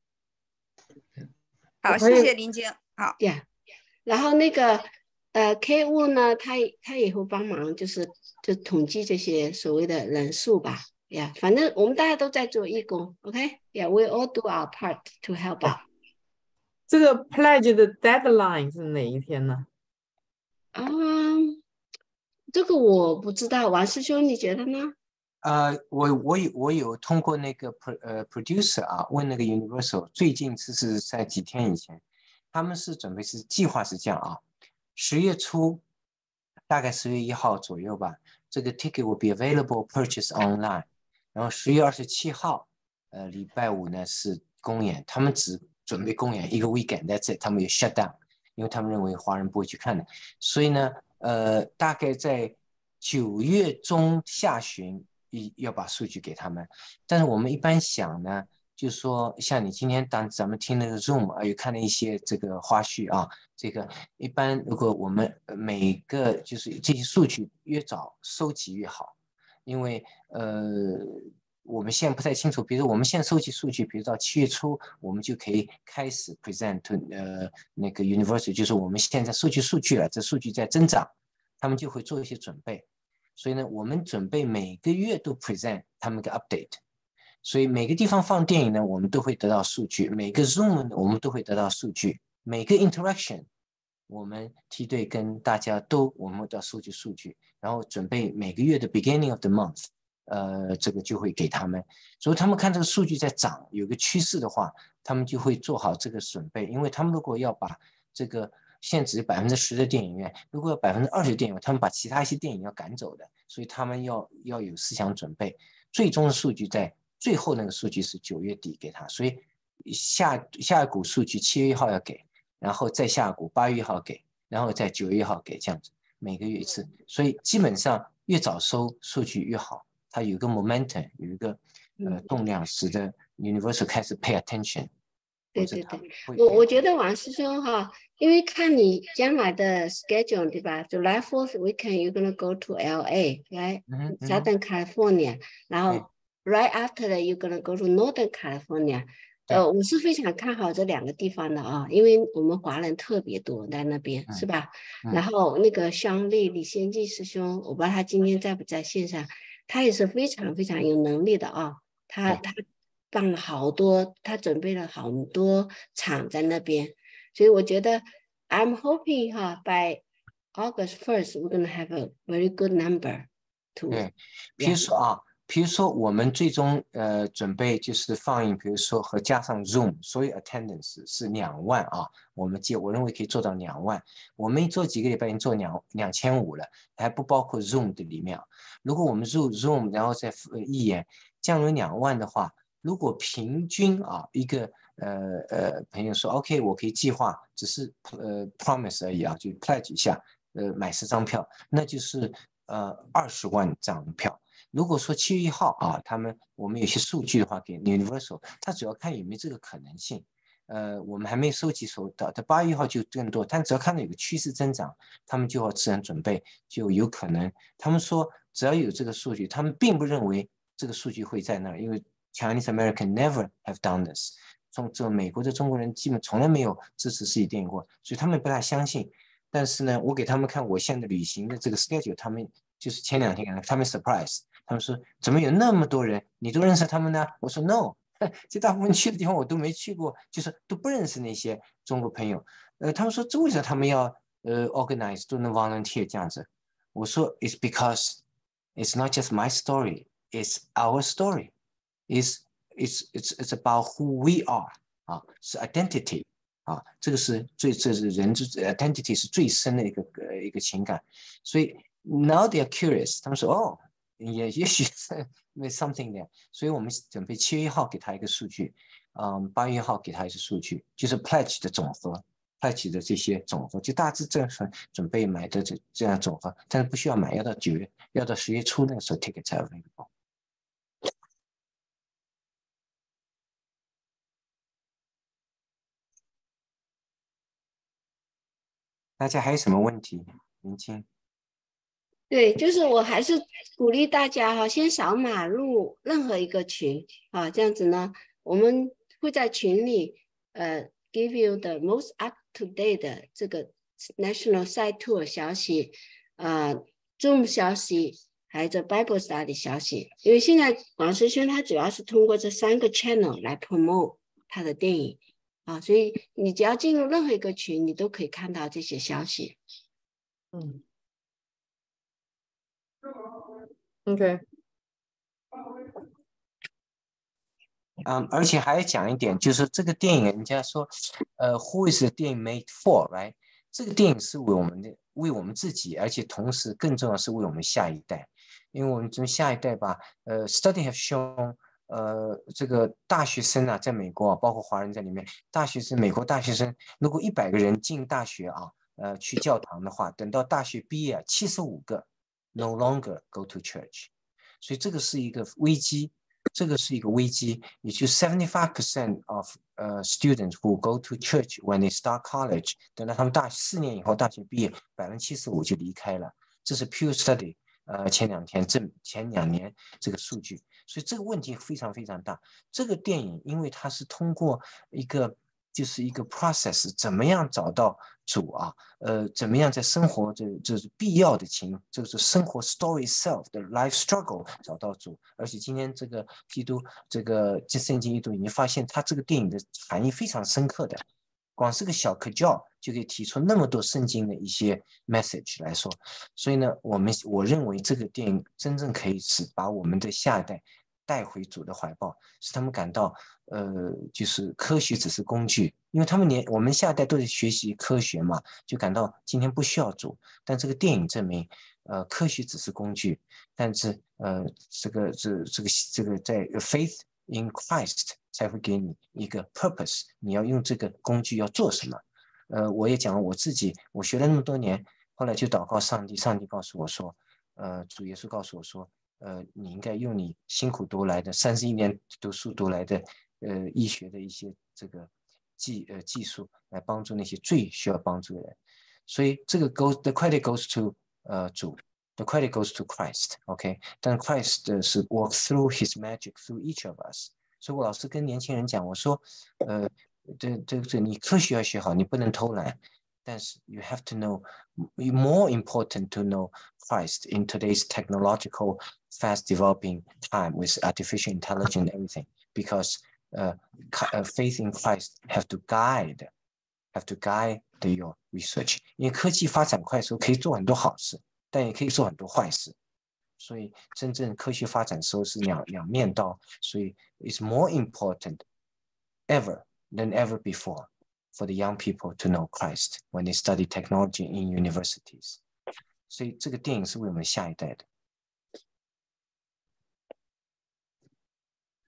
好，谢谢林晶。好， yeah， 然后那个。呃 ，K 五呢，他他也会帮忙，就是就统计这些所谓的人数吧，呀、yeah, ，反正我们大家都在做义工 ，OK，Yeah，we、okay? all do our part to help out。 这个 pledge 的 deadline 是哪一天呢？ 嗯，这个我不知道，王师兄你觉得呢？ 呃，我我有我有通过那个 pro 呃 producer 啊，问那个 Universal， 最近这是在几天以前，他们是准备是计划是这样啊。十月初，大概十月一号左右吧，这个 ticket will be available purchase online。然后十月二十七号，呃，礼拜五呢是公演，他们只准备公演一个 weekend，that's it， 他们也 shut down， 因为他们认为华人不会去看的。所以呢，呃，大概在九月中下旬要把数据给他们。但是我们一般想呢，就是说，像你今天当咱们听那个 Zoom 啊，有看了一些这个花絮啊，这个一般如果我们每个就是这些数据越早收集越好，因为呃我们现在不太清楚，比如我们现在收集数据，比如到七月初我们就可以开始 present to 呃那个 Universal， 就是我们现在收集数据了，这数据在增长，他们就会做一些准备，所以呢，我们准备每个月都 present 他们的 update。所以每个地方放电影呢，我们都会得到数据；每个 Zoom 呢，我们都会得到数据；每个 interaction， 我们梯队跟大家都我们都要收集数据，然后准备每个月的 beginning of the month， 呃，这个就会给他们。所以他们看这个数据在涨，有个趋势的话，他们就会做好这个准备，因为他们如果要把这个现在只有百分之十的电影院，如果有百分之二十的电影院，他们把其他一些电影要赶走的，所以他们要要有思想准备。最终的数据在。最后那个数据是九月底给他，所以下下一股数据七月一号要给，然后再下一股八月一号给，然后再九月一号给，这样子每个月一次，所以基本上越早收数据越好，它有一个 momentum， 有一个呃动量，使得 Universal 开始 pay attention。 对对对，我我觉得王师兄哈，因为看你将来的 schedule 对吧 ？July fourth weekend you're gonna go to L A， right？ 嗯嗯 Southern California， 然后。Right after that, you're gonna go to Northern California。呃，我是非常看好这两个地方的啊，因为我们华人特别多在那边，是吧？ 嗯、 然后那个香丽李先进师兄，我不知道他今天在不在线上，他也是非常非常有能力的啊。他他办了好多，他准备了好多场在那边，所以我觉得 I'm hoping 哈 ，by August first, we're gonna have a very good number to。 对，比如说啊。比如说，我们最终呃准备就是放映，比如说和加上 Zoom， 所有 attendance 是两万啊，我们接我认为可以做到两万。我们做几个礼拜已经做两两千五了，还不包括 Zoom 的里面。如果我们入 Zoom， 然后再一演降为两万的话， 如果平均啊一个呃呃朋友说 OK 我可以计划，只是呃 promise 而已啊，就 pledge 一下，呃买十张票，那就是呃二十万张票。如果说七月一号啊，他们我们有些数据的话给 Universal， 它主要看有没有这个可能性。呃，我们还没收集收到，在八月一号就更多，但只要看到有个趋势增长，他们就要自然准备，就有可能。他们说只要有这个数据，他们并不认为这个数据会在那儿，因为 Chinese American never have done this。从这美国的中国人基本从来没有支持实体电影过，所以他们不大相信。但是呢，我给他们看我现在旅行的这个 schedule， 他们就是前两天他们 surprise， 他们说怎么有那么多人，你都认识他们呢？我说 no。这大部分去的地方我都没去过，就是都不认识那些中国朋友。呃，他们说这为什么他们要呃 organize 都能 volunteer 这样子？我说 it's because it's not just my story, it's our story. It's it's it's it's about who we are 啊，是 identity 啊，这个是最这是人之 identity 是最深的一个呃一个情感。所以 now they are curious， 他们说哦。也也许是 something there， 所以我们准备七月一号给他一个数据，嗯，八月一号给他一个数据，就是 pledge 的总和 ，pledge 的这些总和，就大致这份准备买的这这样总和，但是不需要买，要到九月，要到十月初那个时候 ticket 才 available。大家还有什么问题？林青。 对，就是我还是鼓励大家哈，先扫码入任何一个群啊，这样子呢，我们会在群里呃 give you the most up to date 的这个 national site tour 消息，呃 Zoom 消息，还有这 Bible study 消息。因为现在广师轩他主要是通过这三个 channel 来 promote 他的电影啊，所以你只要进入任何一个群，你都可以看到这些消息。 嗯。OK， 嗯，而且还要讲一点，就是这个电影，人家说，呃 ，Who is the 电影 made for，right？ 这个电影是为我们的，为我们自己，而且同时更重要是为我们下一代，因为我们这下一代吧，呃 ，study have shown， 呃，这个大学生啊，在美国啊，包括华人在里面，大学生，美国大学生，如果一百个人进大学啊，呃，去教堂的话，等到大学毕业，七十五个。No longer go to church， 所以这个是一个危机，这个是一个危机。也就 seventy-five percent of 呃、uh, students who go to church when they start college， 等到他们大四年以后大学毕业，百分之七十五就离开了。这是 Pew Study， 呃，前两天正前两年这个数据，所以这个问题非常非常大。这个电影因为它是通过一个。就是一个 process， 怎么样找到主啊？呃，怎么样在生活这这是必要的情，就是生活 story itself 的 life struggle 找到主。而且今天这个基督这个这圣经一读，你发现它这个电影的含义非常深刻的，光是个小科教就可以提出那么多圣经的一些 message 来说。所以呢，我们我认为这个电影真正可以是把我们的下一代带回主的怀抱，使他们感到，呃，就是科学只是工具，因为他们连我们下一代都在学习科学嘛，就感到今天不需要主。但这个电影证明，呃，科学只是工具，但是呃，这个这这个这个在 faith in Christ 才会给你一个 purpose， 你要用这个工具要做什么？呃，我也讲了我自己，我学了那么多年，后来就祷告上帝，上帝告诉我说，呃，主耶稣告诉我说。呃，你应该用你辛苦读来的三十一年读书读来的，呃，医学的一些这个技呃技术来帮助那些最需要帮助的人。所以这个 goes the credit goes to 呃主 ，the credit goes to Christ，OK？、Okay? 但 Christ 是 work through His magic through each of us。所以我老是跟年轻人讲，我说，呃，这这这你科学要学好，你不能偷懒。但是 you have to know, more important to know Christ in today's technological fast developing time with artificial intelligence and everything, because uh, uh, faith in Christ have to guide, have to guide the, your research. 因为科技发展快速，可以做很多好事，但也可以做很多坏事。所以真正科学发展的时候是两两面刀，所以 it's more important ever than ever before for the young people to know Christ when they study technology in universities. 所以这个电影是为我们下一代的。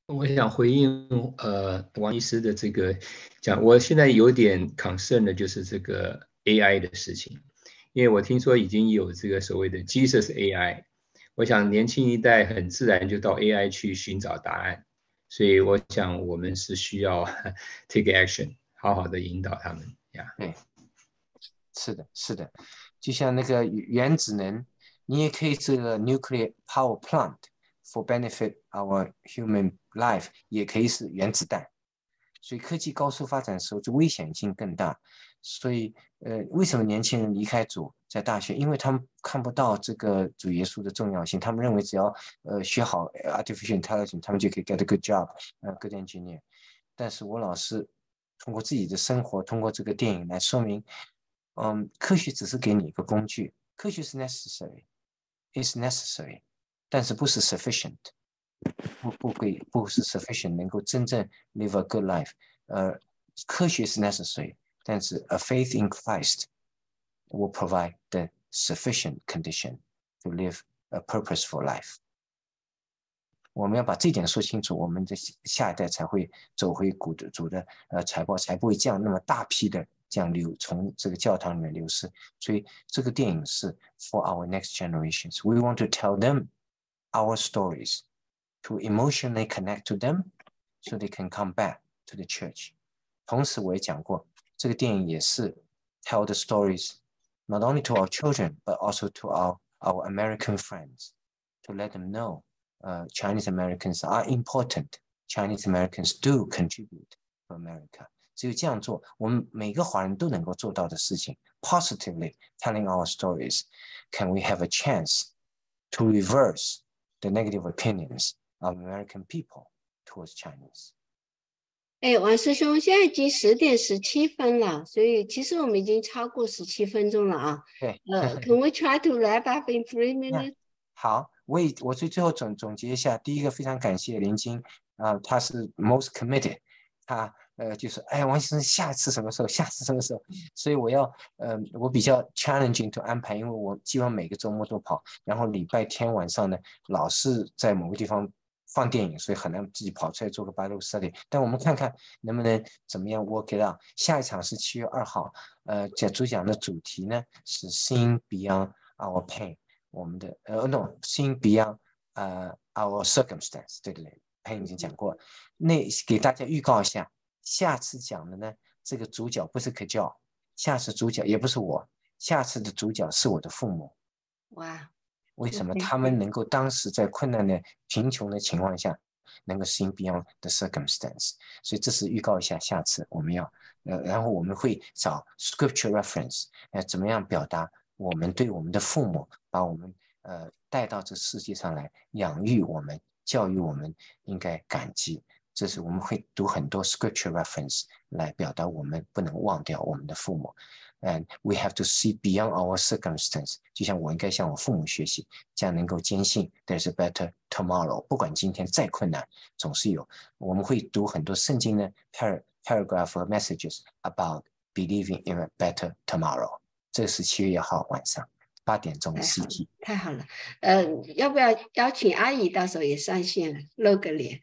我想回应呃王医师的这个讲，我现在有点 concern 的就是这个 A I 的事情，因为我听说已经有这个所谓的 Jesus A I， 我想年轻一代很自然就到 A I 去寻找答案，所以我想我们是需要 take action， 好好的引导他们呀。 对，是的，是的，就像那个原子能，你也可以这个 nuclear power plant for benefit our human life， 也可以是原子弹。所以科技高速发展的时候，就危险性更大。所以，呃，为什么年轻人离开主在大学？因为他们看不到这个主耶稣的重要性，他们认为只要呃学好 artificial intelligence， 他们就可以 get a good job， 呃 good engineer。但是我老是通过自己的生活，通过这个电影来说明，嗯，科学只是给你一个工具，科学是 necessary，is necessary， 但是不是 sufficient。不不给不是 sufficient 能够真正 live a good life， 呃，科学是 necessary， 但是 a faith in Christ will provide the sufficient condition to live a purposeful life。我们要把这点说清楚，我们的下一代才会走回主的主的呃财报，才不会这样那么大批的这样流从这个教堂里面流失。所以这个电影是 for our next generations。We want to tell them our stories。To emotionally connect to them, so they can come back to the church. 同时，我也讲过，这个电影也是 tell the stories not only to our children, but also to our our American friends, to let them know, uh, Chinese Americans are important. Chinese Americans do contribute to America. 只有这样做，我们每个华人都能够做到的事情 ，positively telling our stories, can we have a chance to reverse the negative opinions?Of American people towards Chinese。 哎，王师兄，现在已经十点十七分了，所以其实我们已经超过十七分钟了啊。 对， 呃 ，Can we try to wrap up in three minutes？ 好，我也我最最后总总结一下，第一个非常感谢林晶啊、呃，他是 most committed， 他呃就是哎，王先生下次什么时候？下次什么时候？所以我要呃我比较 challenging to 安排，因为我基本上每个周末都跑，然后礼拜天晚上呢老是在某个地方。放电影，所以很难自己跑出来做个 Bible study。但我们看看能不能怎么样 work it out。下一场是七月二号，呃，讲主讲的主题呢是 Seeing Beyond Our Pain， 我们的呃 no Seeing Beyond 呃 Our Circumstance， 对对对 ，Pain 已经讲过。那给大家预告一下，下次讲的呢，这个主角不是可教，下次主角也不是我，下次的主角是我的父母。 哇。 为什么他们能够当时在困难的贫穷的情况下能够 see beyond the circumstance？ 所以这是预告一下，下次我们要呃，然后我们会找 scripture reference， 呃，怎么样表达我们对我们的父母，把我们呃带到这世界上来，养育我们，教育我们，应该感激。这是我们会读很多 scripture reference 来表达我们不能忘掉我们的父母。And we have to see beyond our circumstance， 就像我应该向我父母学习，这样能够坚信 there's a better tomorrow。不管今天再困难，总是有。我们会读很多圣经的 par paragraph 和 messages about believing in a better tomorrow。这是七月一号晚上八点钟 C T。 太好了，呃，要不要邀请阿姨到时候也上线露个脸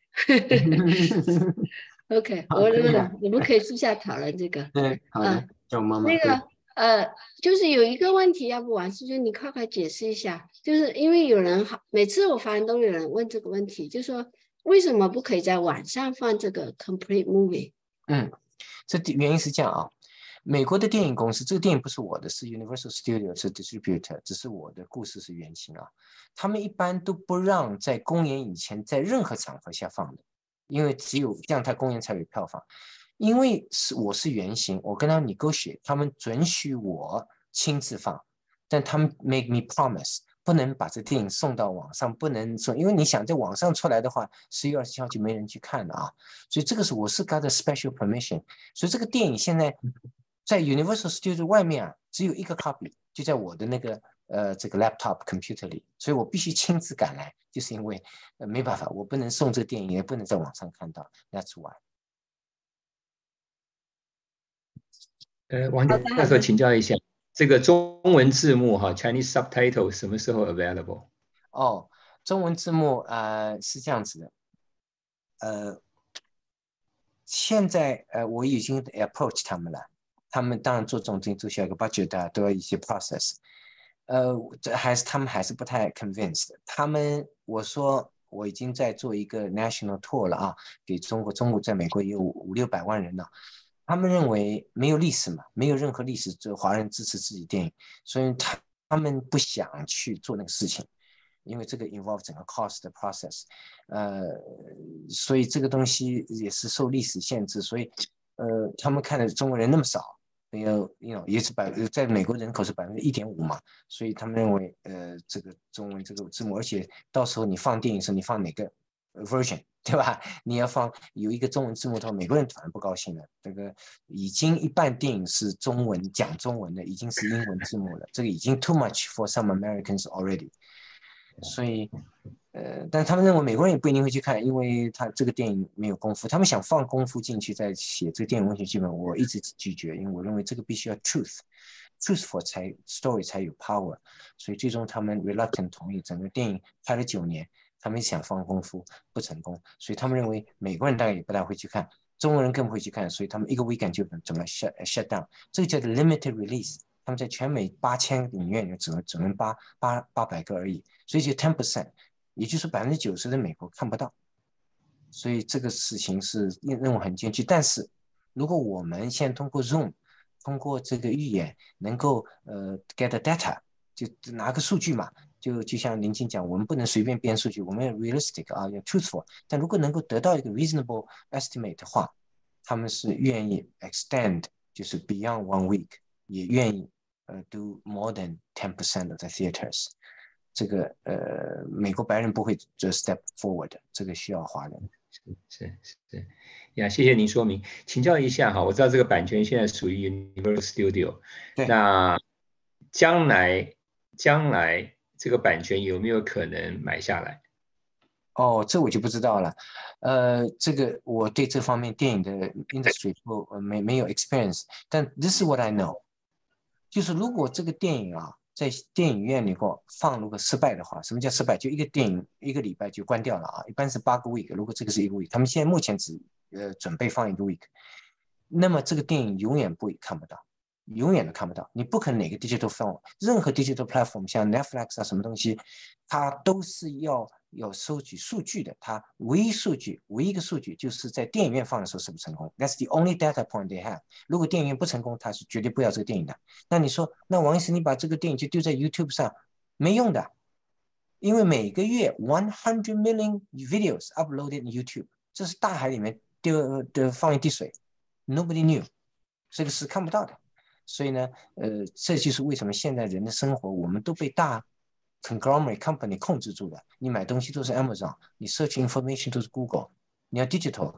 ？OK， 我们我们可以私下讨论这个。 对，好的，叫妈妈。 那个呃，就是有一个问题，要不王师兄你快快解释一下，就是因为有人好，每次我发现都有人问这个问题，就说为什么不可以在晚上放这个 complete movie？ 嗯，这原因是这样啊。美国的电影公司，这个电影不是我的，是 Universal Studios 是 distributor， 只是我的故事是原型啊。他们一般都不让在公演以前在任何场合下放的，因为只有这样他公演才有票房。因为是我是原型，我跟他们 negotiate， 他们准许我亲自放，但他们 make me promise 不能把这电影送到网上，不能送，因为你想在网上出来的话，十月二十七号就没人去看了啊。所以这个是我是 got a special permission， 所以这个电影现在在 Universal Studio 外面啊，只有一个 copy， 就在我的那个呃这个 laptop computer 里，所以我必须亲自赶来，就是因为呃没办法，我不能送这个电影，也不能在网上看到 ，That's why。 呃，王教授请教一下，这个中文字幕哈 ，Chinese subtitle 什么时候 available？ 哦，中文字幕呃是这样子的， 呃，现在呃我已经 approach 他们了，他们当然做这种东西都需要一个 budget 啊，都要一些 process。呃，这还是他们还是不太 convinced。他们我说我已经在做一个 national tour 了啊，给中国，中国在美国也有五六百万人了。他们认为没有历史嘛，没有任何历史，这华人支持自己电影，所以他他们不想去做那个事情，因为这个 involve 整个 cost 的 process， 呃，所以这个东西也是受历史限制，所以呃，他们看的中国人那么少，有 you know 也是百，在美国人口是百分之一点五嘛，所以他们认为呃这个中文这个字幕，而且到时候你放电影时你放哪个 version？对吧？你要放有一个中文字幕的话，美国人反而不高兴了。这个已经一半电影是中文讲中文的，已经是英文字幕了，这个已经 too much for some Americans already。所以，呃，但他们认为美国人也不一定会去看，因为他这个电影没有功夫，他们想放功夫进去再写这个电影文学剧本，我一直拒绝，因为我认为这个必须要 truth。truthful 才 story 才有 power， 所以最终他们 reluctant 同意。整个电影拍了九年。他们想放功夫不成功，所以他们认为美国人大概也不大会去看，中国人更不会去看，所以他们一个 weekend 就整个 shut shut down， 这个叫做 limited release。他们在全美八千影院里只能只能八八八百个而已，所以就 ten percent， 也就是百分之九十的美国看不到，所以这个事情是任务很艰巨。但是如果我们现在通过 Zoom， 通过这个预演能够呃 get the data， 就拿个数据嘛。就就像林静讲，我们不能随便编数据，我们要 realistic 啊，要 truthful。但如果能够得到一个 reasonable estimate 的话，他们是愿意 extend， 就是 beyond one week， 也愿意呃 do more than ten percent of the theaters。这个呃，美国白人不会就 step forward， 这个需要华人。 是是是呀，谢谢您说明。请教一下哈，我知道这个版权现在属于 Universal Studio， 那将来将来。这个版权有没有可能买下来？ 哦，这我就不知道了。呃，这个我对这方面电影的 industry 不、呃、没没有 experience， 但 this is what I know， 就是如果这个电影啊在电影院里头放如果失败的话，什么叫失败？就一个电影一个礼拜就关掉了啊，一般是八个 week， 如果这个是一个 week， 他们现在目前只呃准备放一个 week， 那么这个电影永远不会看不到。永远都看不到，你不可能哪个 digital film， 任何 digital platform， 像 Netflix 啊什么东西，它都是要有收集数据的。它唯一数据，唯一一个数据就是在电影院放的时候是不是成功 ？That's the only data point they have。如果电影院不成功，他是绝对不要这个电影的。那你说，那王医师，你把这个电影就丢在 YouTube 上，没用的，因为每个月 one hundred million videos uploaded in YouTube， 这是大海里面丢的放一滴水 ，nobody knew， 这个是看不到的。所以呢，呃，这就是为什么现在人的生活，我们都被大 conglomerate company 控制住了。你买东西都是 Amazon， 你 search information 都是 Google， 你要 digital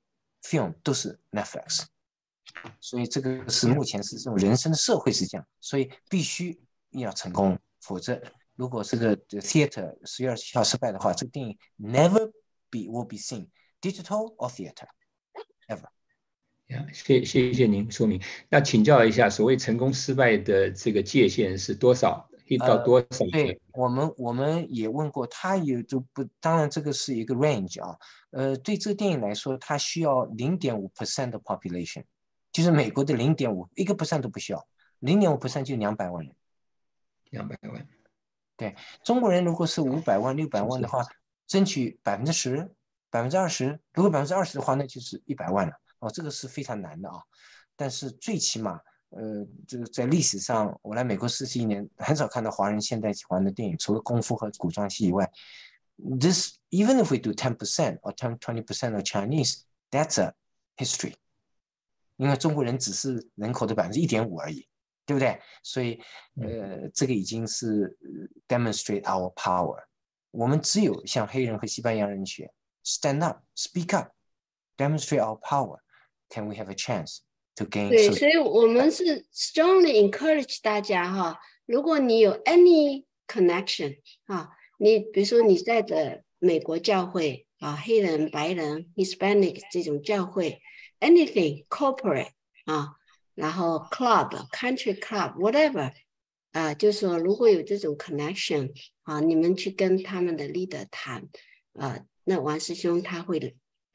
film 都是 Netflix。所以这个是目前是这种人生的社会是这样，所以必须要成功，否则如果这个 theater 十月二十号失败的话，这个电影 never be will be seen digital or theater ever。 谢谢谢您说明。那请教一下，所谓成功失败的这个界限是多少？到多少？ 呃、对我们我们也问过，他也就不，当然这个是一个 range 啊。呃，对这个电影来说，它需要 零点五 percent 的 population， 就是美国的 零点五， 一个 percent 都不需要 ，零点五 percent 就两百万人。 两百万。 对，中国人如果是五百万、六百万的话，争取百分之十、百分之二十。如果百分之二十的话，那就是一百万了。哦，这个是非常难的啊，但是最起码，呃，这个在历史上，我来美国四十一年，很少看到华人现代喜欢的电影，除了功夫和古装戏以外 ，this even if we do ten percent or ten twenty percent of Chinese, that's a history。因为中国人只是人口的百分之一点五而已，对不对？所以，呃，这个已经是 demonstrate our power。我们只有向黑人和西班牙人学 ，stand up, speak up, demonstrate our power。Can we have a chance to gain？ 对，所以我们是 strongly encourage 大家哈，如果你有 any connection 啊，你比如说你在的美国教会啊，黑人、白人、Hispanic 这种教会 ，anything corporate 啊，然后 club、country club、whatever 啊，就说如果有这种 connection 啊，你们去跟他们的 leader 谈啊，那王师兄他会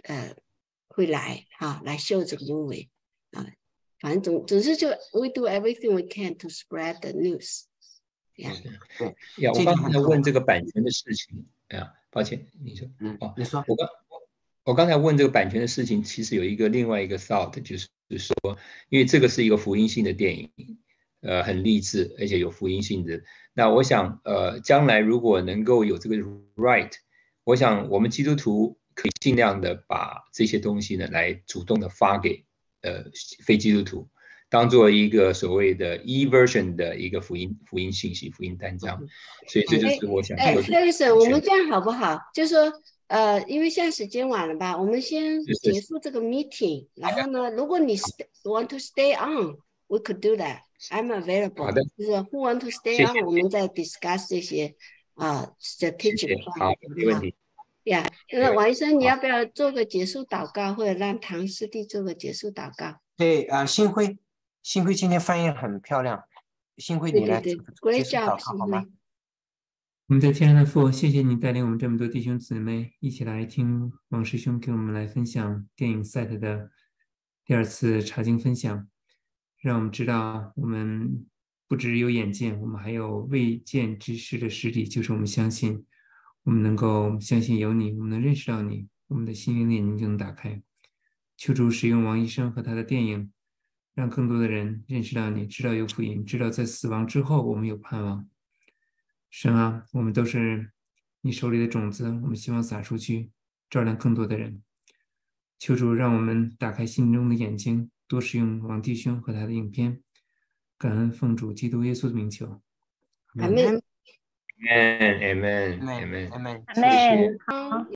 呃会来哈、啊、来秀这个英文啊，反正总总是就 we do everything we can to spread the news。呀， 对呀，我刚才问这个版权的事情，哎呀，抱歉，你说， 嗯， 哦， 你说， 我刚我刚才问这个版权的事情，其实有一个另外一个 thought， 就是说，因为这个是一个福音性的电影，呃，很励志，而且有福音性质。那我想，呃，将来如果能够有这个 right， 我想我们基督徒可以尽量的把这些东西呢，来主动的发给呃非基督徒。当做一个所谓的 e version 的一个福音福音信息、福音单张，所以这就是我想说的。 哎 Harrison， 我们这样好不好？就是说，呃，因为现在时间晚了吧，我们先结束这个 meeting， 然后呢，如果你 want to stay on，we could do that. I'm available. 好的， 就是 who want to stay 谢 on， 谢我们再 discuss 这些啊、uh, strategic plan。 好，没问题。 呀，那王医生，你要不要做个结束祷告，或者让唐师弟做个结束祷告？ 对啊、呃，幸辉。幸辉今天翻译很漂亮，幸辉你来对对对 ，Great job， 好吗？ 我们在天上的父，谢谢你带领我们这么多弟兄姊妹一起来听王师兄给我们来分享电影 set 的第二次查经分享，让我们知道我们不只有眼见，我们还有未见之事的实体，就是我们相信，我们能够相信有你，我们能认识到你，我们的心灵眼睛就能打开。求主使用王医生和他的电影，让更多的人认识到你，知道有福音，知道在死亡之后我们有盼望。神啊，我们都是你手里的种子，我们希望撒出去，照亮更多的人。求主让我们打开心中的眼睛，多使用王弟兄和他的影片。感恩奉主基督耶稣的名求。 阿门。 Amen, amen, amen, amen, amen.